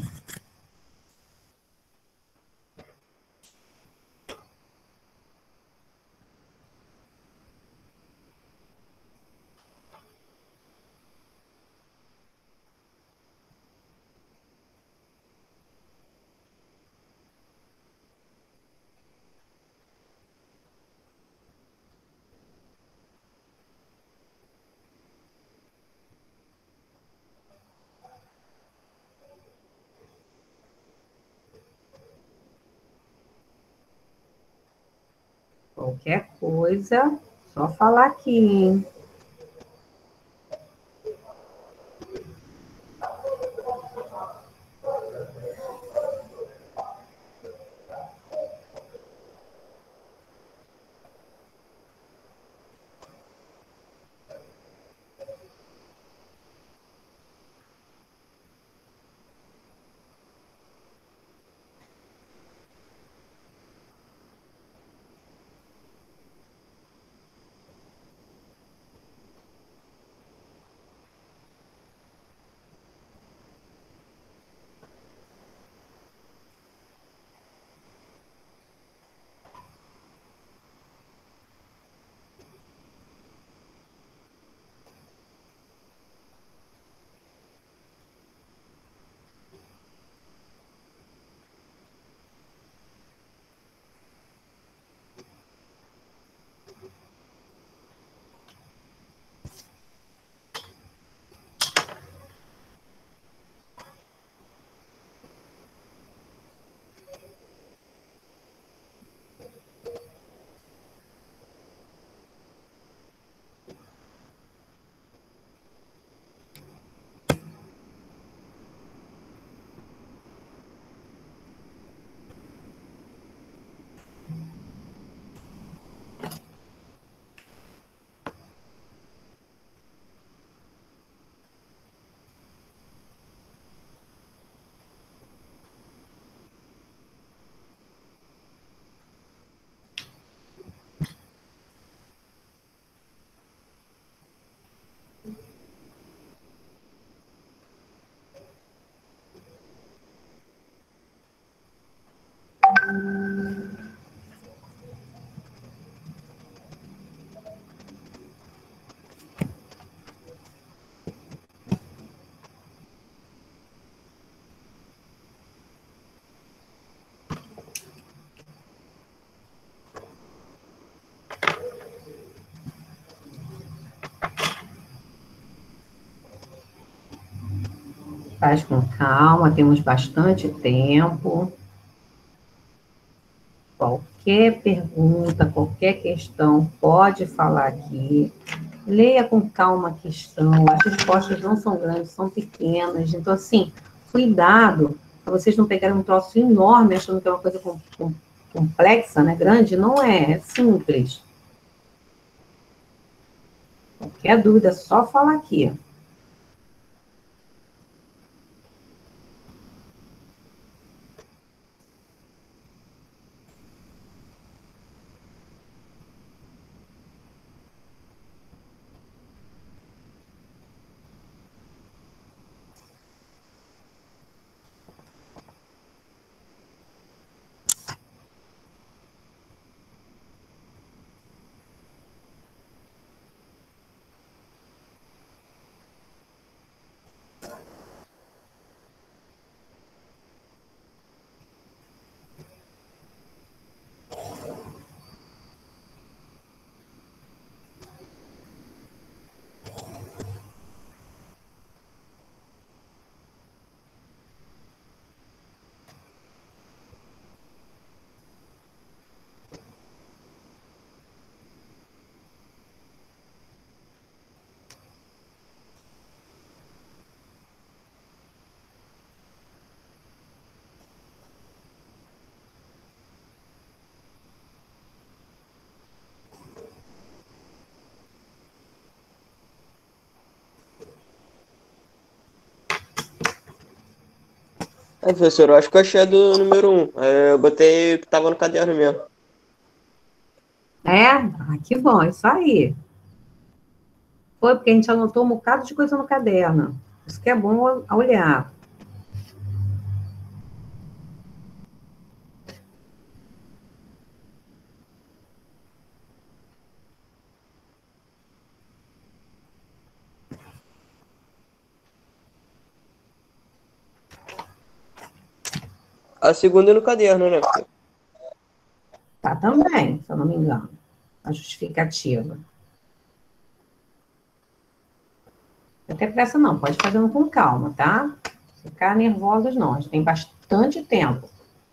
Qualquer coisa, só falar aqui, hein? Faz com calma, temos bastante tempo. Qualquer pergunta, qualquer questão, pode falar aqui. Leia com calma a questão. As respostas não são grandes, são pequenas. Então, assim, cuidado para vocês não pegarem um troço enorme achando que é uma coisa com, com, complexa, né? Grande. Não é, é simples. Qualquer dúvida, é só falar aqui. Aí, professor, eu acho que eu achei a do número um. Aí eu botei o que tava no caderno mesmo. É? Ah, que bom, isso aí. Foi porque a gente anotou um bocado de coisa no caderno. Isso que é bom olhar. A segunda é no caderno, né? Tá também, se eu não me engano. A justificativa. Até pressa não, pode fazendo com calma, tá? Ficar nervosos não, a gente tem bastante tempo.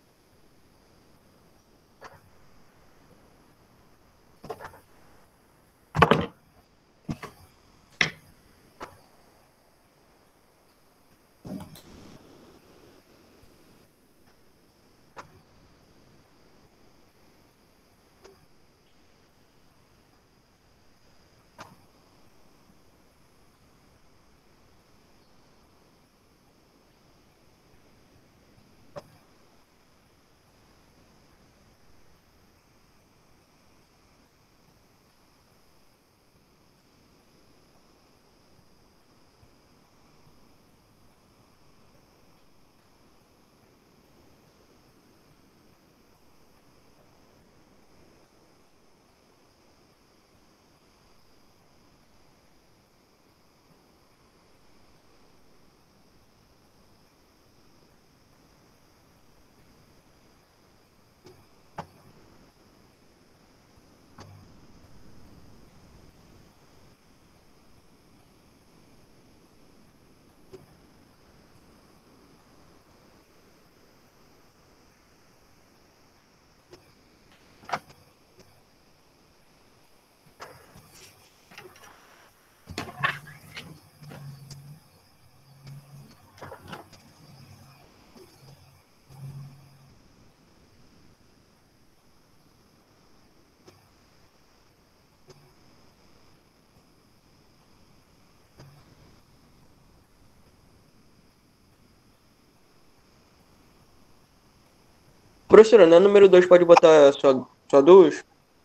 Professora, na número dois pode botar só, só duas?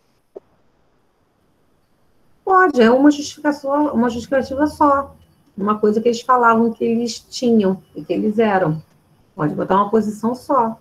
Pode, é uma justificação, uma justificativa só. Uma coisa que eles falavam que eles tinham e que eles eram. Pode botar uma posição só.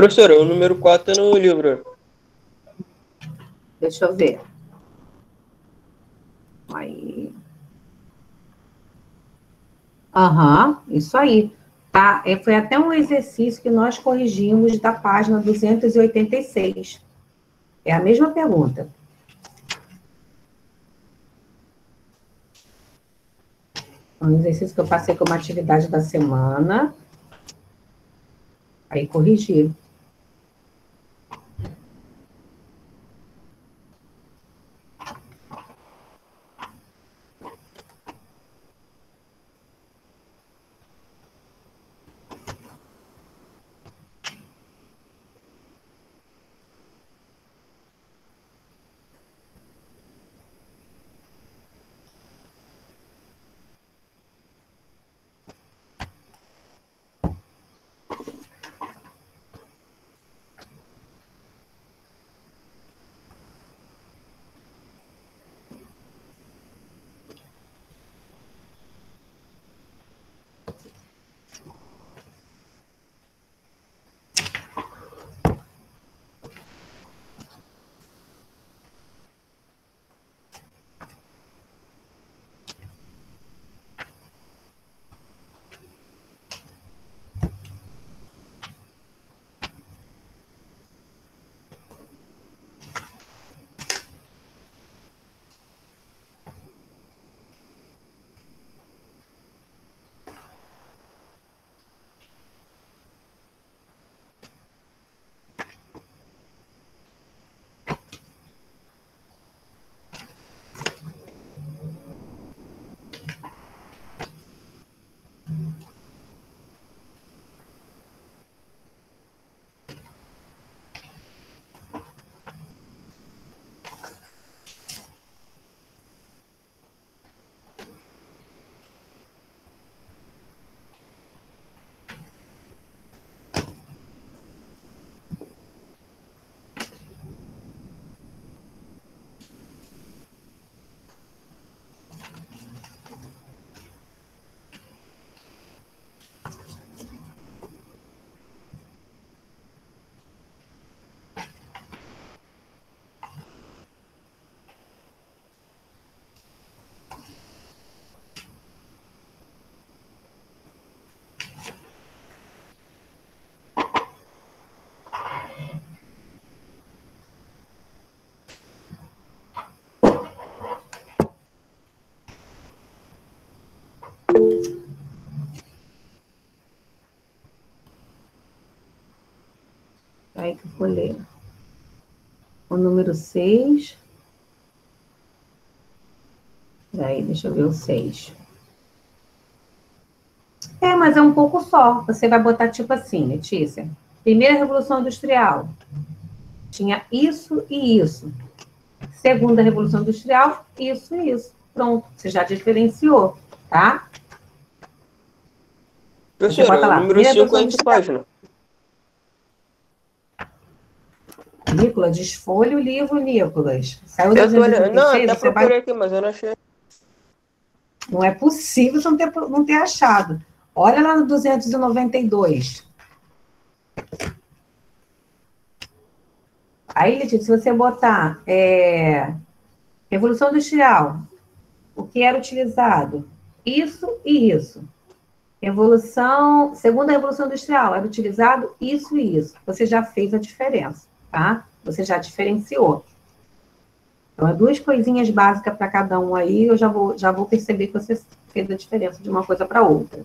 Professora, o número quatro no livro. Deixa eu ver. Aí. Aham, isso aí. Tá? É, foi até um exercício que nós corrigimos da página duzentos e oitenta e seis. É a mesma pergunta. É um exercício que eu passei como atividade da semana. Aí corrigi. Aí que eu vou ler. O número seis. Aí, deixa eu ver o seis. É, mas é um pouco só. Você vai botar tipo assim, Letícia. Primeira Revolução Industrial. Tinha isso e isso. Segunda Revolução Industrial, isso e isso. Pronto, você já diferenciou, tá? Você bota Professora, lá, o número primeira cinco é Revolução em que Industrial. página? Nicolas, desfolha o livro, Nicolas. Saiu Eu tô olhando. Não, até duzentos e oitenta e seis, você vai... procurei aqui, mas eu não achei. Não é possível você não ter, não ter achado. Olha lá no duzentos e noventa e dois. Aí, Letícia, se você botar é, Revolução Industrial, o que era utilizado? Isso e isso. Revolução, segunda Revolução Industrial, era utilizado isso e isso. Você já fez a diferença, tá? Você já diferenciou. Então, é duas coisinhas básicas para cada um aí, eu já vou, já vou perceber que você fez a diferença de uma coisa para outra.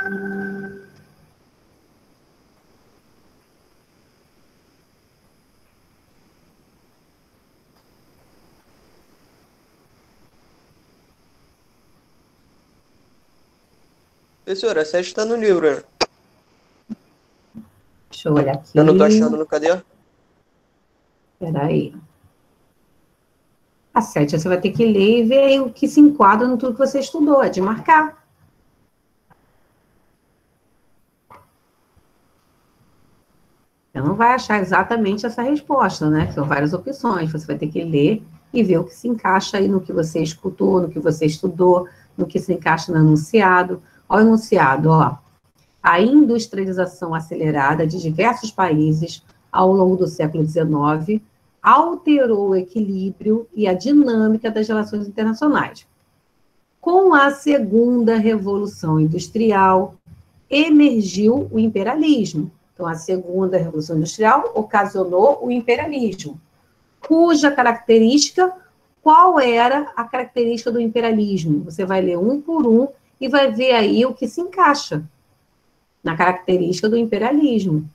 Professora, a sete está no livro, né? Deixa eu olhar aqui. Eu não tô achando no caderno. Peraí. A sete você vai ter que ler e ver aí o que se enquadra no tudo que você estudou, é de marcar. Você não vai achar exatamente essa resposta, né? São várias opções. Você vai ter que ler e ver o que se encaixa aí no que você escutou, no que você estudou, no que se encaixa no enunciado. Olha o enunciado, ó. A industrialização acelerada de diversos países ao longo do século dezenove alterou o equilíbrio e a dinâmica das relações internacionais. Com a segunda revolução industrial, emergiu o imperialismo. Então, a segunda revolução industrial ocasionou o imperialismo, cuja característica, qual era a característica do imperialismo? Você vai ler um por um e vai ver aí o que se encaixa na característica do imperialismo.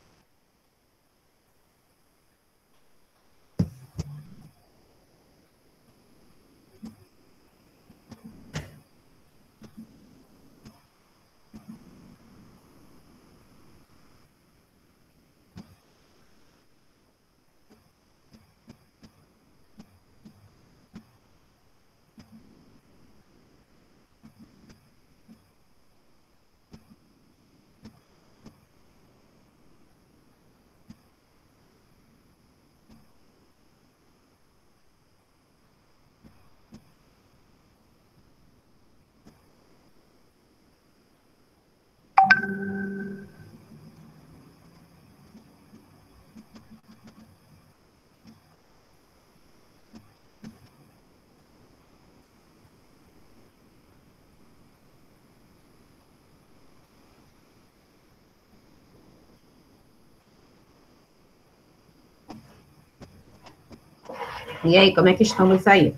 E aí, como é que estamos aí?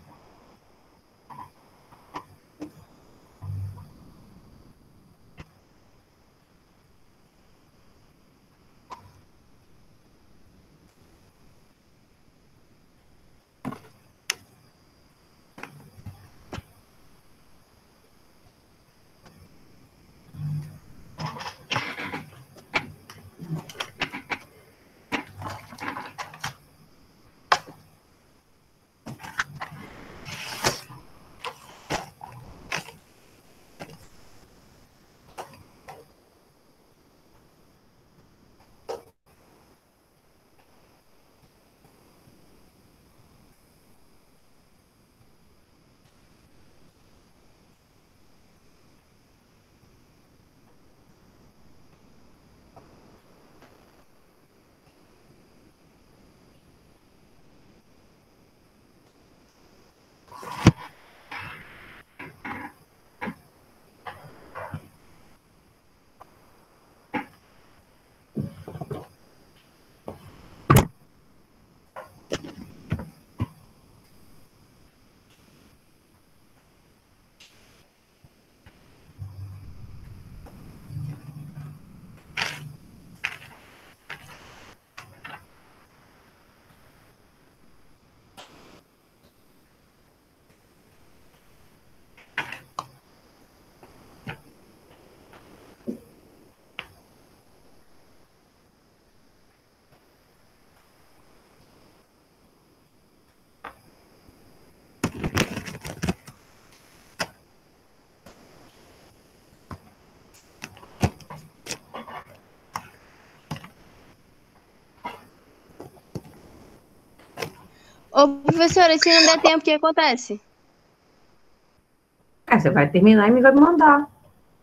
Ô, professora, se não der tempo, o que acontece? É, você vai terminar e me vai mandar.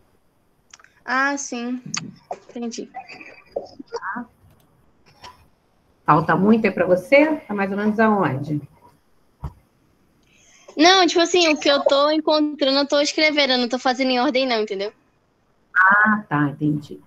Ah, sim. Entendi. Falta muito aí para você? Tá mais ou menos aonde? Não, tipo assim, o que eu tô encontrando, eu tô escrevendo, eu não tô fazendo em ordem não, entendeu? Ah, tá, entendi.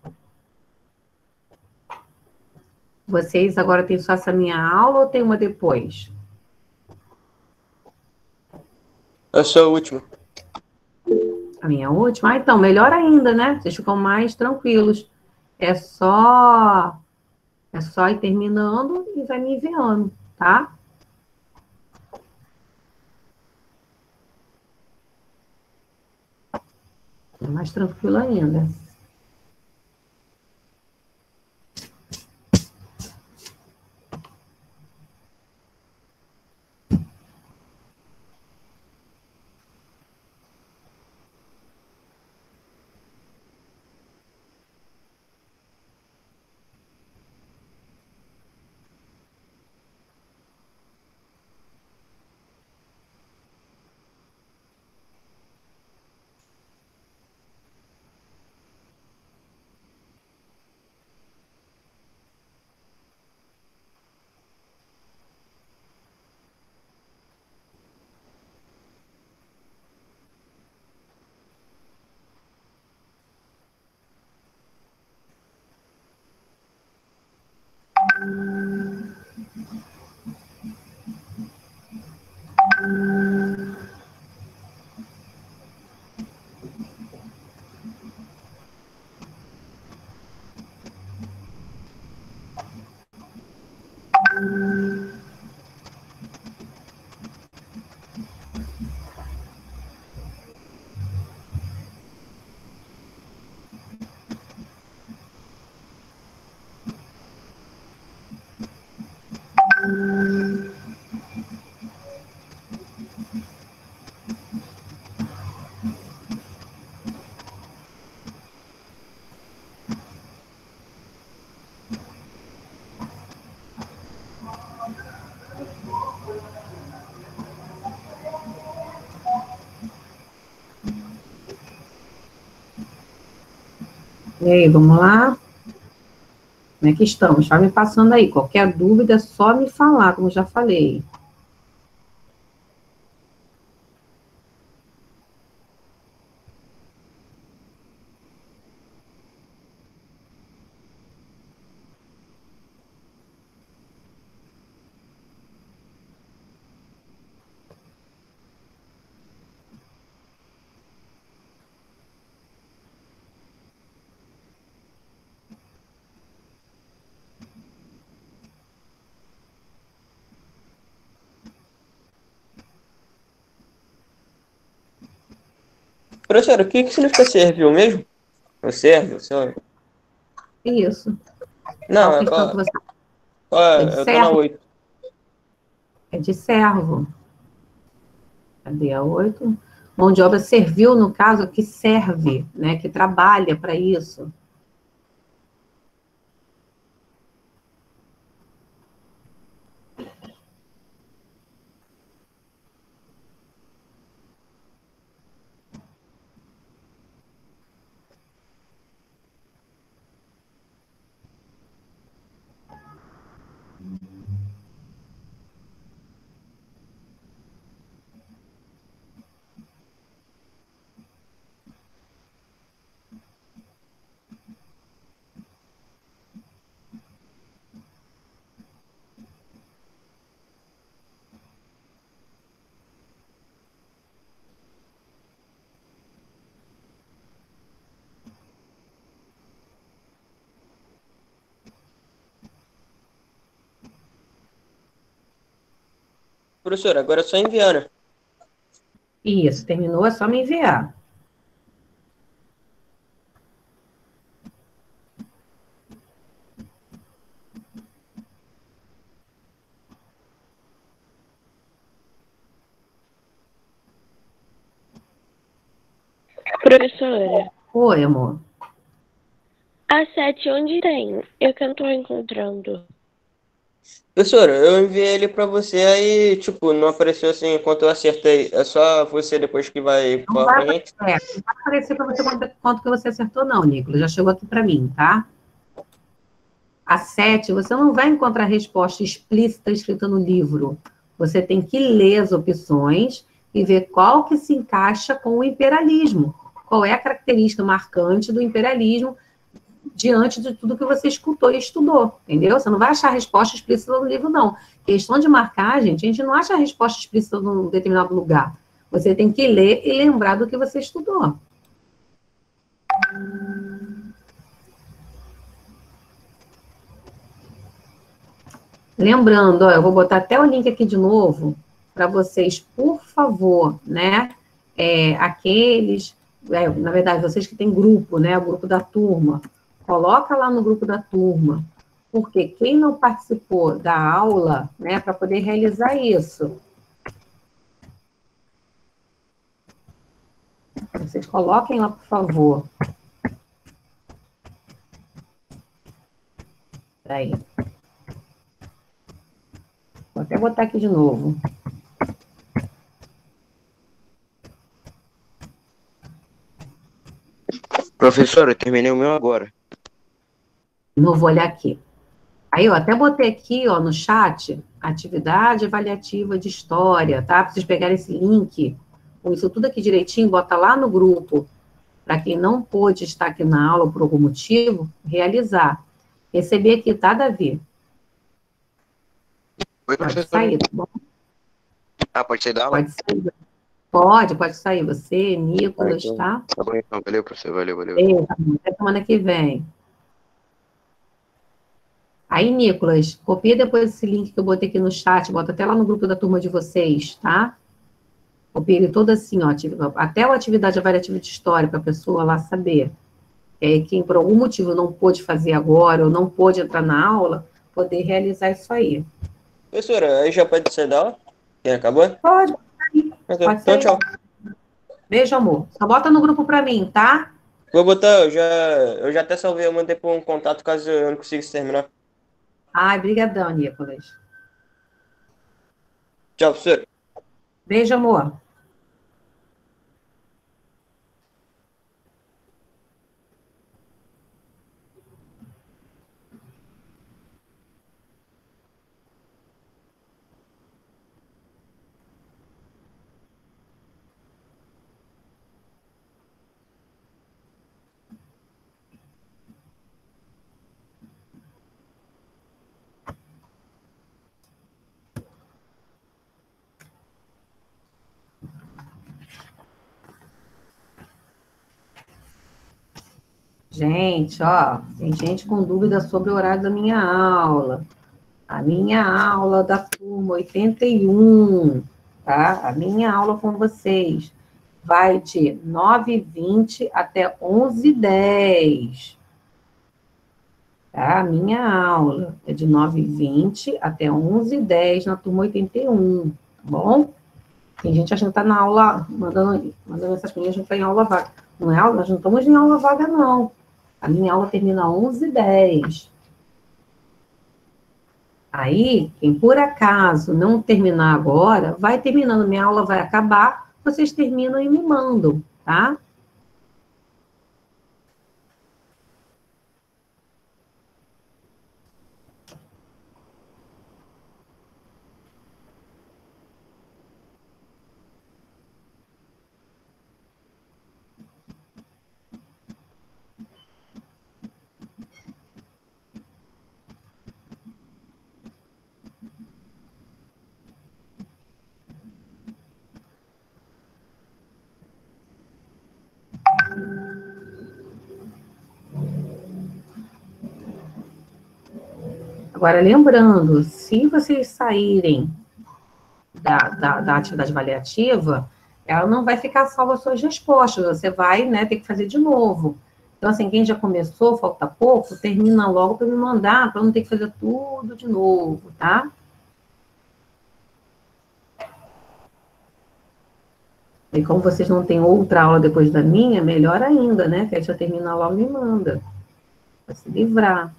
Vocês agora têm só essa minha aula ou tem uma depois? Essa é a última. A minha última? Ah, então, melhor ainda, né? Vocês ficam mais tranquilos. É só, é só ir terminando e vai me enviando, tá? É mais tranquilo ainda. E aí, vamos lá? Como é que estamos? Vai me passando aí. Qualquer dúvida é só me falar, como eu já falei. Professora, o que, que significa servil mesmo? O servo, senhora? Isso. Não, Qual é, questão ó, que você... ó, É de eu tô na servo. oito. É de servo. Cadê a oito? Mão de obra servil, no caso, que serve, né? Que trabalha para isso. Professora, agora é só enviar, né? Isso, terminou, é só me enviar. Professora, Oi, amor. a sete onde tem? Eu que não tô encontrando. Professora, eu enviei ele pra você, aí, tipo, não apareceu assim enquanto eu acertei. É só você depois que vai Não falar vai, pra gente? é, não vai aparecer para você quanto, quanto que você acertou, não, Nicolas. Já chegou aqui para mim, tá? A sete, você não vai encontrar resposta explícita escrita no livro. Você tem que ler as opções e ver qual que se encaixa com o imperialismo. Qual é a característica marcante do imperialismo diante de tudo que você escutou e estudou, entendeu? Você não vai achar a resposta explícita no livro, não. Questão de marcar, gente, a gente não acha a resposta explícita num determinado lugar. Você tem que ler e lembrar do que você estudou. Lembrando, ó, eu vou botar até o link aqui de novo, para vocês, por favor, né? É, aqueles, é, na verdade, vocês que têm grupo, né? O grupo da turma, coloca lá no grupo da turma, porque quem não participou da aula, né, para poder realizar isso, vocês coloquem lá, por favor. Peraí. Vou até botar aqui de novo. Professor, eu terminei o meu agora. Não vou olhar aqui. Aí, eu até botei aqui, ó, no chat, atividade avaliativa de história, tá? Para vocês pegarem esse link, com isso tudo aqui direitinho, bota lá no grupo, para quem não pôde estar aqui na aula por algum motivo, realizar. Recebi aqui, tá, Davi? Oi, Pode professor. sair, tá bom? Ah, pode sair da aula? Pode sair. Pode, pode sair. Você, Nicolas, Ah, então. tá? Tá bom, então. Valeu, professor. Valeu, valeu. Beleza, até semana que vem. Aí, Nicolas, copia depois esse link que eu botei aqui no chat, bota até lá no grupo da turma de vocês, tá? Copia ele todo assim, ó, até a atividade avaliativa de história, para a pessoa lá saber. É, quem por algum motivo não pôde fazer agora, ou não pôde entrar na aula, poder realizar isso aí. Professora, aí já pode sair da aula? Quem acabou? Pode, pode sair. Ok, Pode então sair. tchau. Beijo, amor. Só bota no grupo para mim, tá? Vou botar, eu já, eu já até salvei, eu mandei por um contato caso eu não consiga terminar. Ai, brigadão, Nicolas. Tchau, professora. Beijo, amor. Gente, ó, tem gente com dúvida sobre o horário da minha aula. A minha aula da turma oitenta e um, tá? A minha aula com vocês vai de nove e vinte até onze e dez. Tá? A minha aula é de nove e vinte até onze e dez na turma oitenta e um, tá bom? Tem gente achando que tá na aula, mandando, mandando essas coisas, a gente tá em aula vaga. Não é aula, nós não estamos em aula vaga, não. A minha aula termina às onze e dez. Aí, quem por acaso não terminar agora, vai terminando, minha aula vai acabar, vocês terminam e me mandam, tá? Agora, lembrando, se vocês saírem da, da, da atividade avaliativa, ela não vai ficar salva as suas respostas, você vai, né, ter que fazer de novo. Então, assim, quem já começou, falta pouco, termina logo para me mandar, para não ter que fazer tudo de novo, tá? E como vocês não têm outra aula depois da minha, melhor ainda, né? Que aí já termina logo e me manda, para se livrar.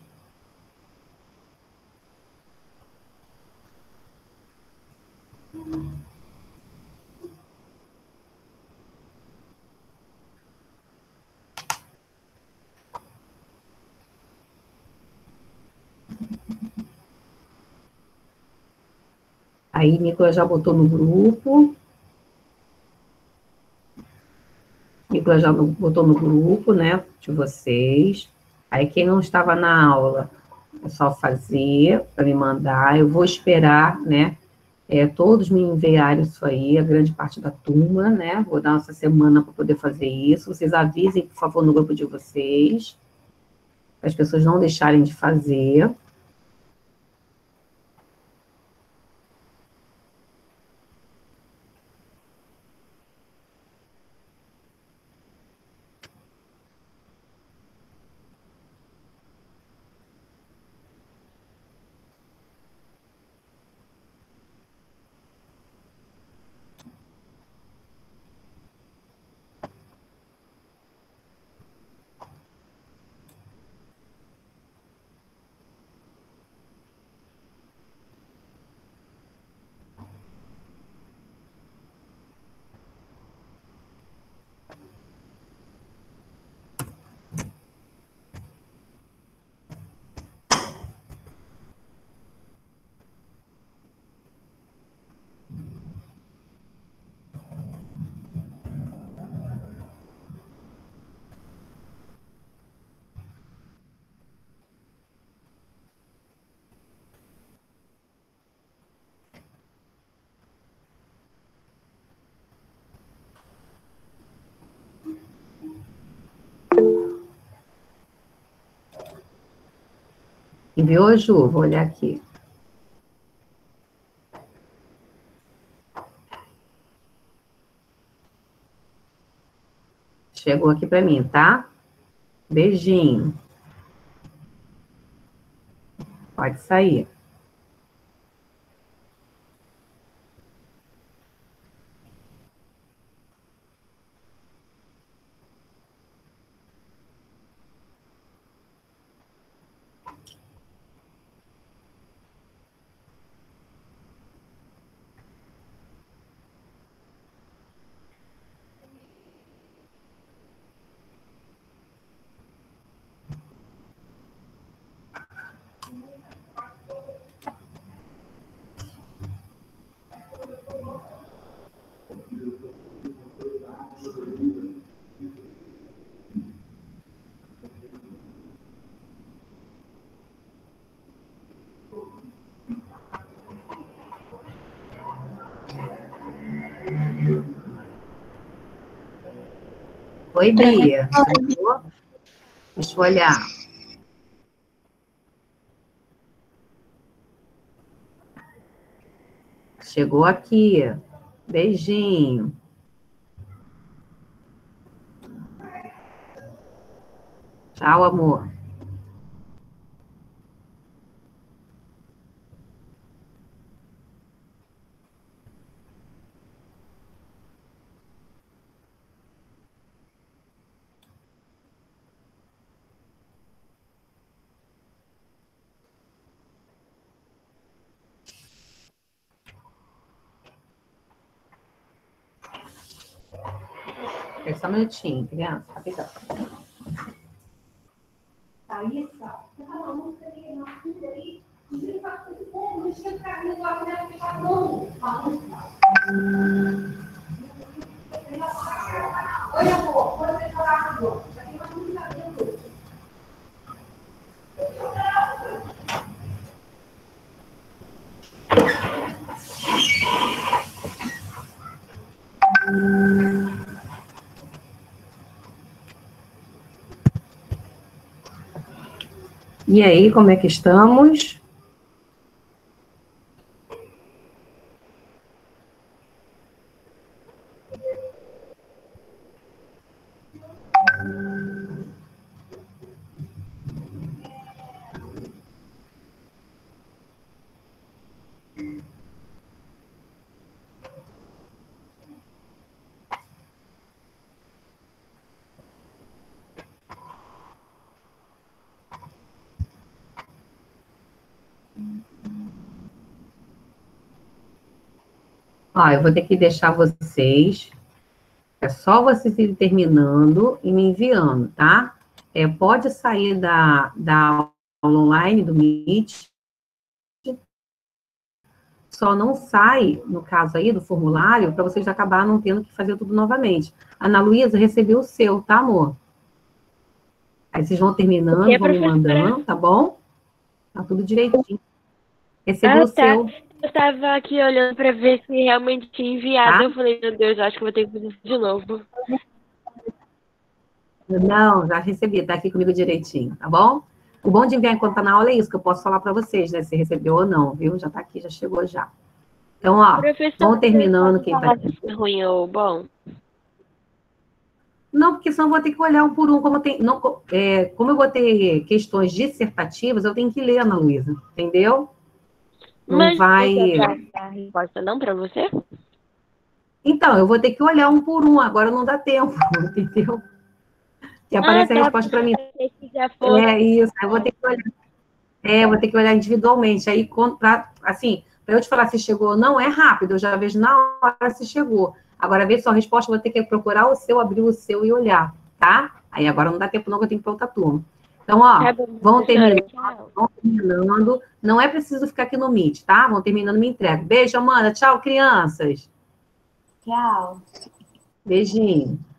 Aí, Nicolas já botou no grupo. Nicolas já botou no grupo, né, de vocês. Aí, quem não estava na aula, é só fazer, para me mandar. Eu vou esperar, né, É, todos me enviaram isso aí, a grande parte da turma, né? Vou dar essa semana para poder fazer isso. Vocês avisem, por favor, no grupo de vocês, para as pessoas não deixarem de fazer. Enviou, Ju? Vou olhar aqui. Chegou aqui para mim, tá? Beijinho. Pode sair. Oi, Bia. Chegou? Deixa eu olhar. Chegou aqui. Beijinho. Tchau, amor. Só um minutinho, criança. Rapidão. Oi, amor. Quando você falar com o já tem uma música dentro. E aí, como é que estamos? Ó, eu vou ter que deixar vocês, é só vocês irem terminando e me enviando, tá? É, pode sair da, da aula online, do Meet, só não sai, no caso aí, do formulário, para vocês acabar não tendo que fazer tudo novamente. Ana Luísa recebeu o seu, tá, amor? Aí vocês vão terminando, é, vão me mandando, tá bom? Tá tudo direitinho. Recebeu ah, o tá. seu. Eu tava aqui olhando pra ver se realmente tinha enviado. Tá? Eu falei, meu Deus, acho que vou ter que fazer isso de novo. Não, já recebi, tá aqui comigo direitinho, tá bom? O bom de enviar enquanto tá na aula é isso, que eu posso falar para vocês, né? Se recebeu ou não, viu? Já tá aqui, já chegou já. Então, ó, Professor, vamos terminando quem tá falar aqui. se é ruim ou bom? Não, porque senão eu vou ter que olhar um por um, como eu, tenho, não, é, como eu vou ter questões dissertativas, eu tenho que ler, Ana Luísa, entendeu? Não Mas vai... você quer dar a resposta não pra você? Então, eu vou ter que olhar um por um, agora não dá tempo, entendeu? Que aparece Ah, a tá, resposta para mim. se já for. É isso, eu vou ter que olhar. É, eu vou ter que olhar individualmente. Aí, pra, assim, para eu te falar se chegou ou não, é rápido, eu já vejo na hora se chegou. Agora, ver sua resposta, eu vou ter que procurar o seu, abrir o seu e olhar, tá? Aí agora não dá tempo, não, que eu tenho que ir para outra turma. Então, ó, Tá bom, vão professora, terminando, tchau. vão terminando. Não é preciso ficar aqui no Meet, tá? Vão terminando, me entrega. Beijo, Amanda. Tchau, crianças. Tchau. Beijinho.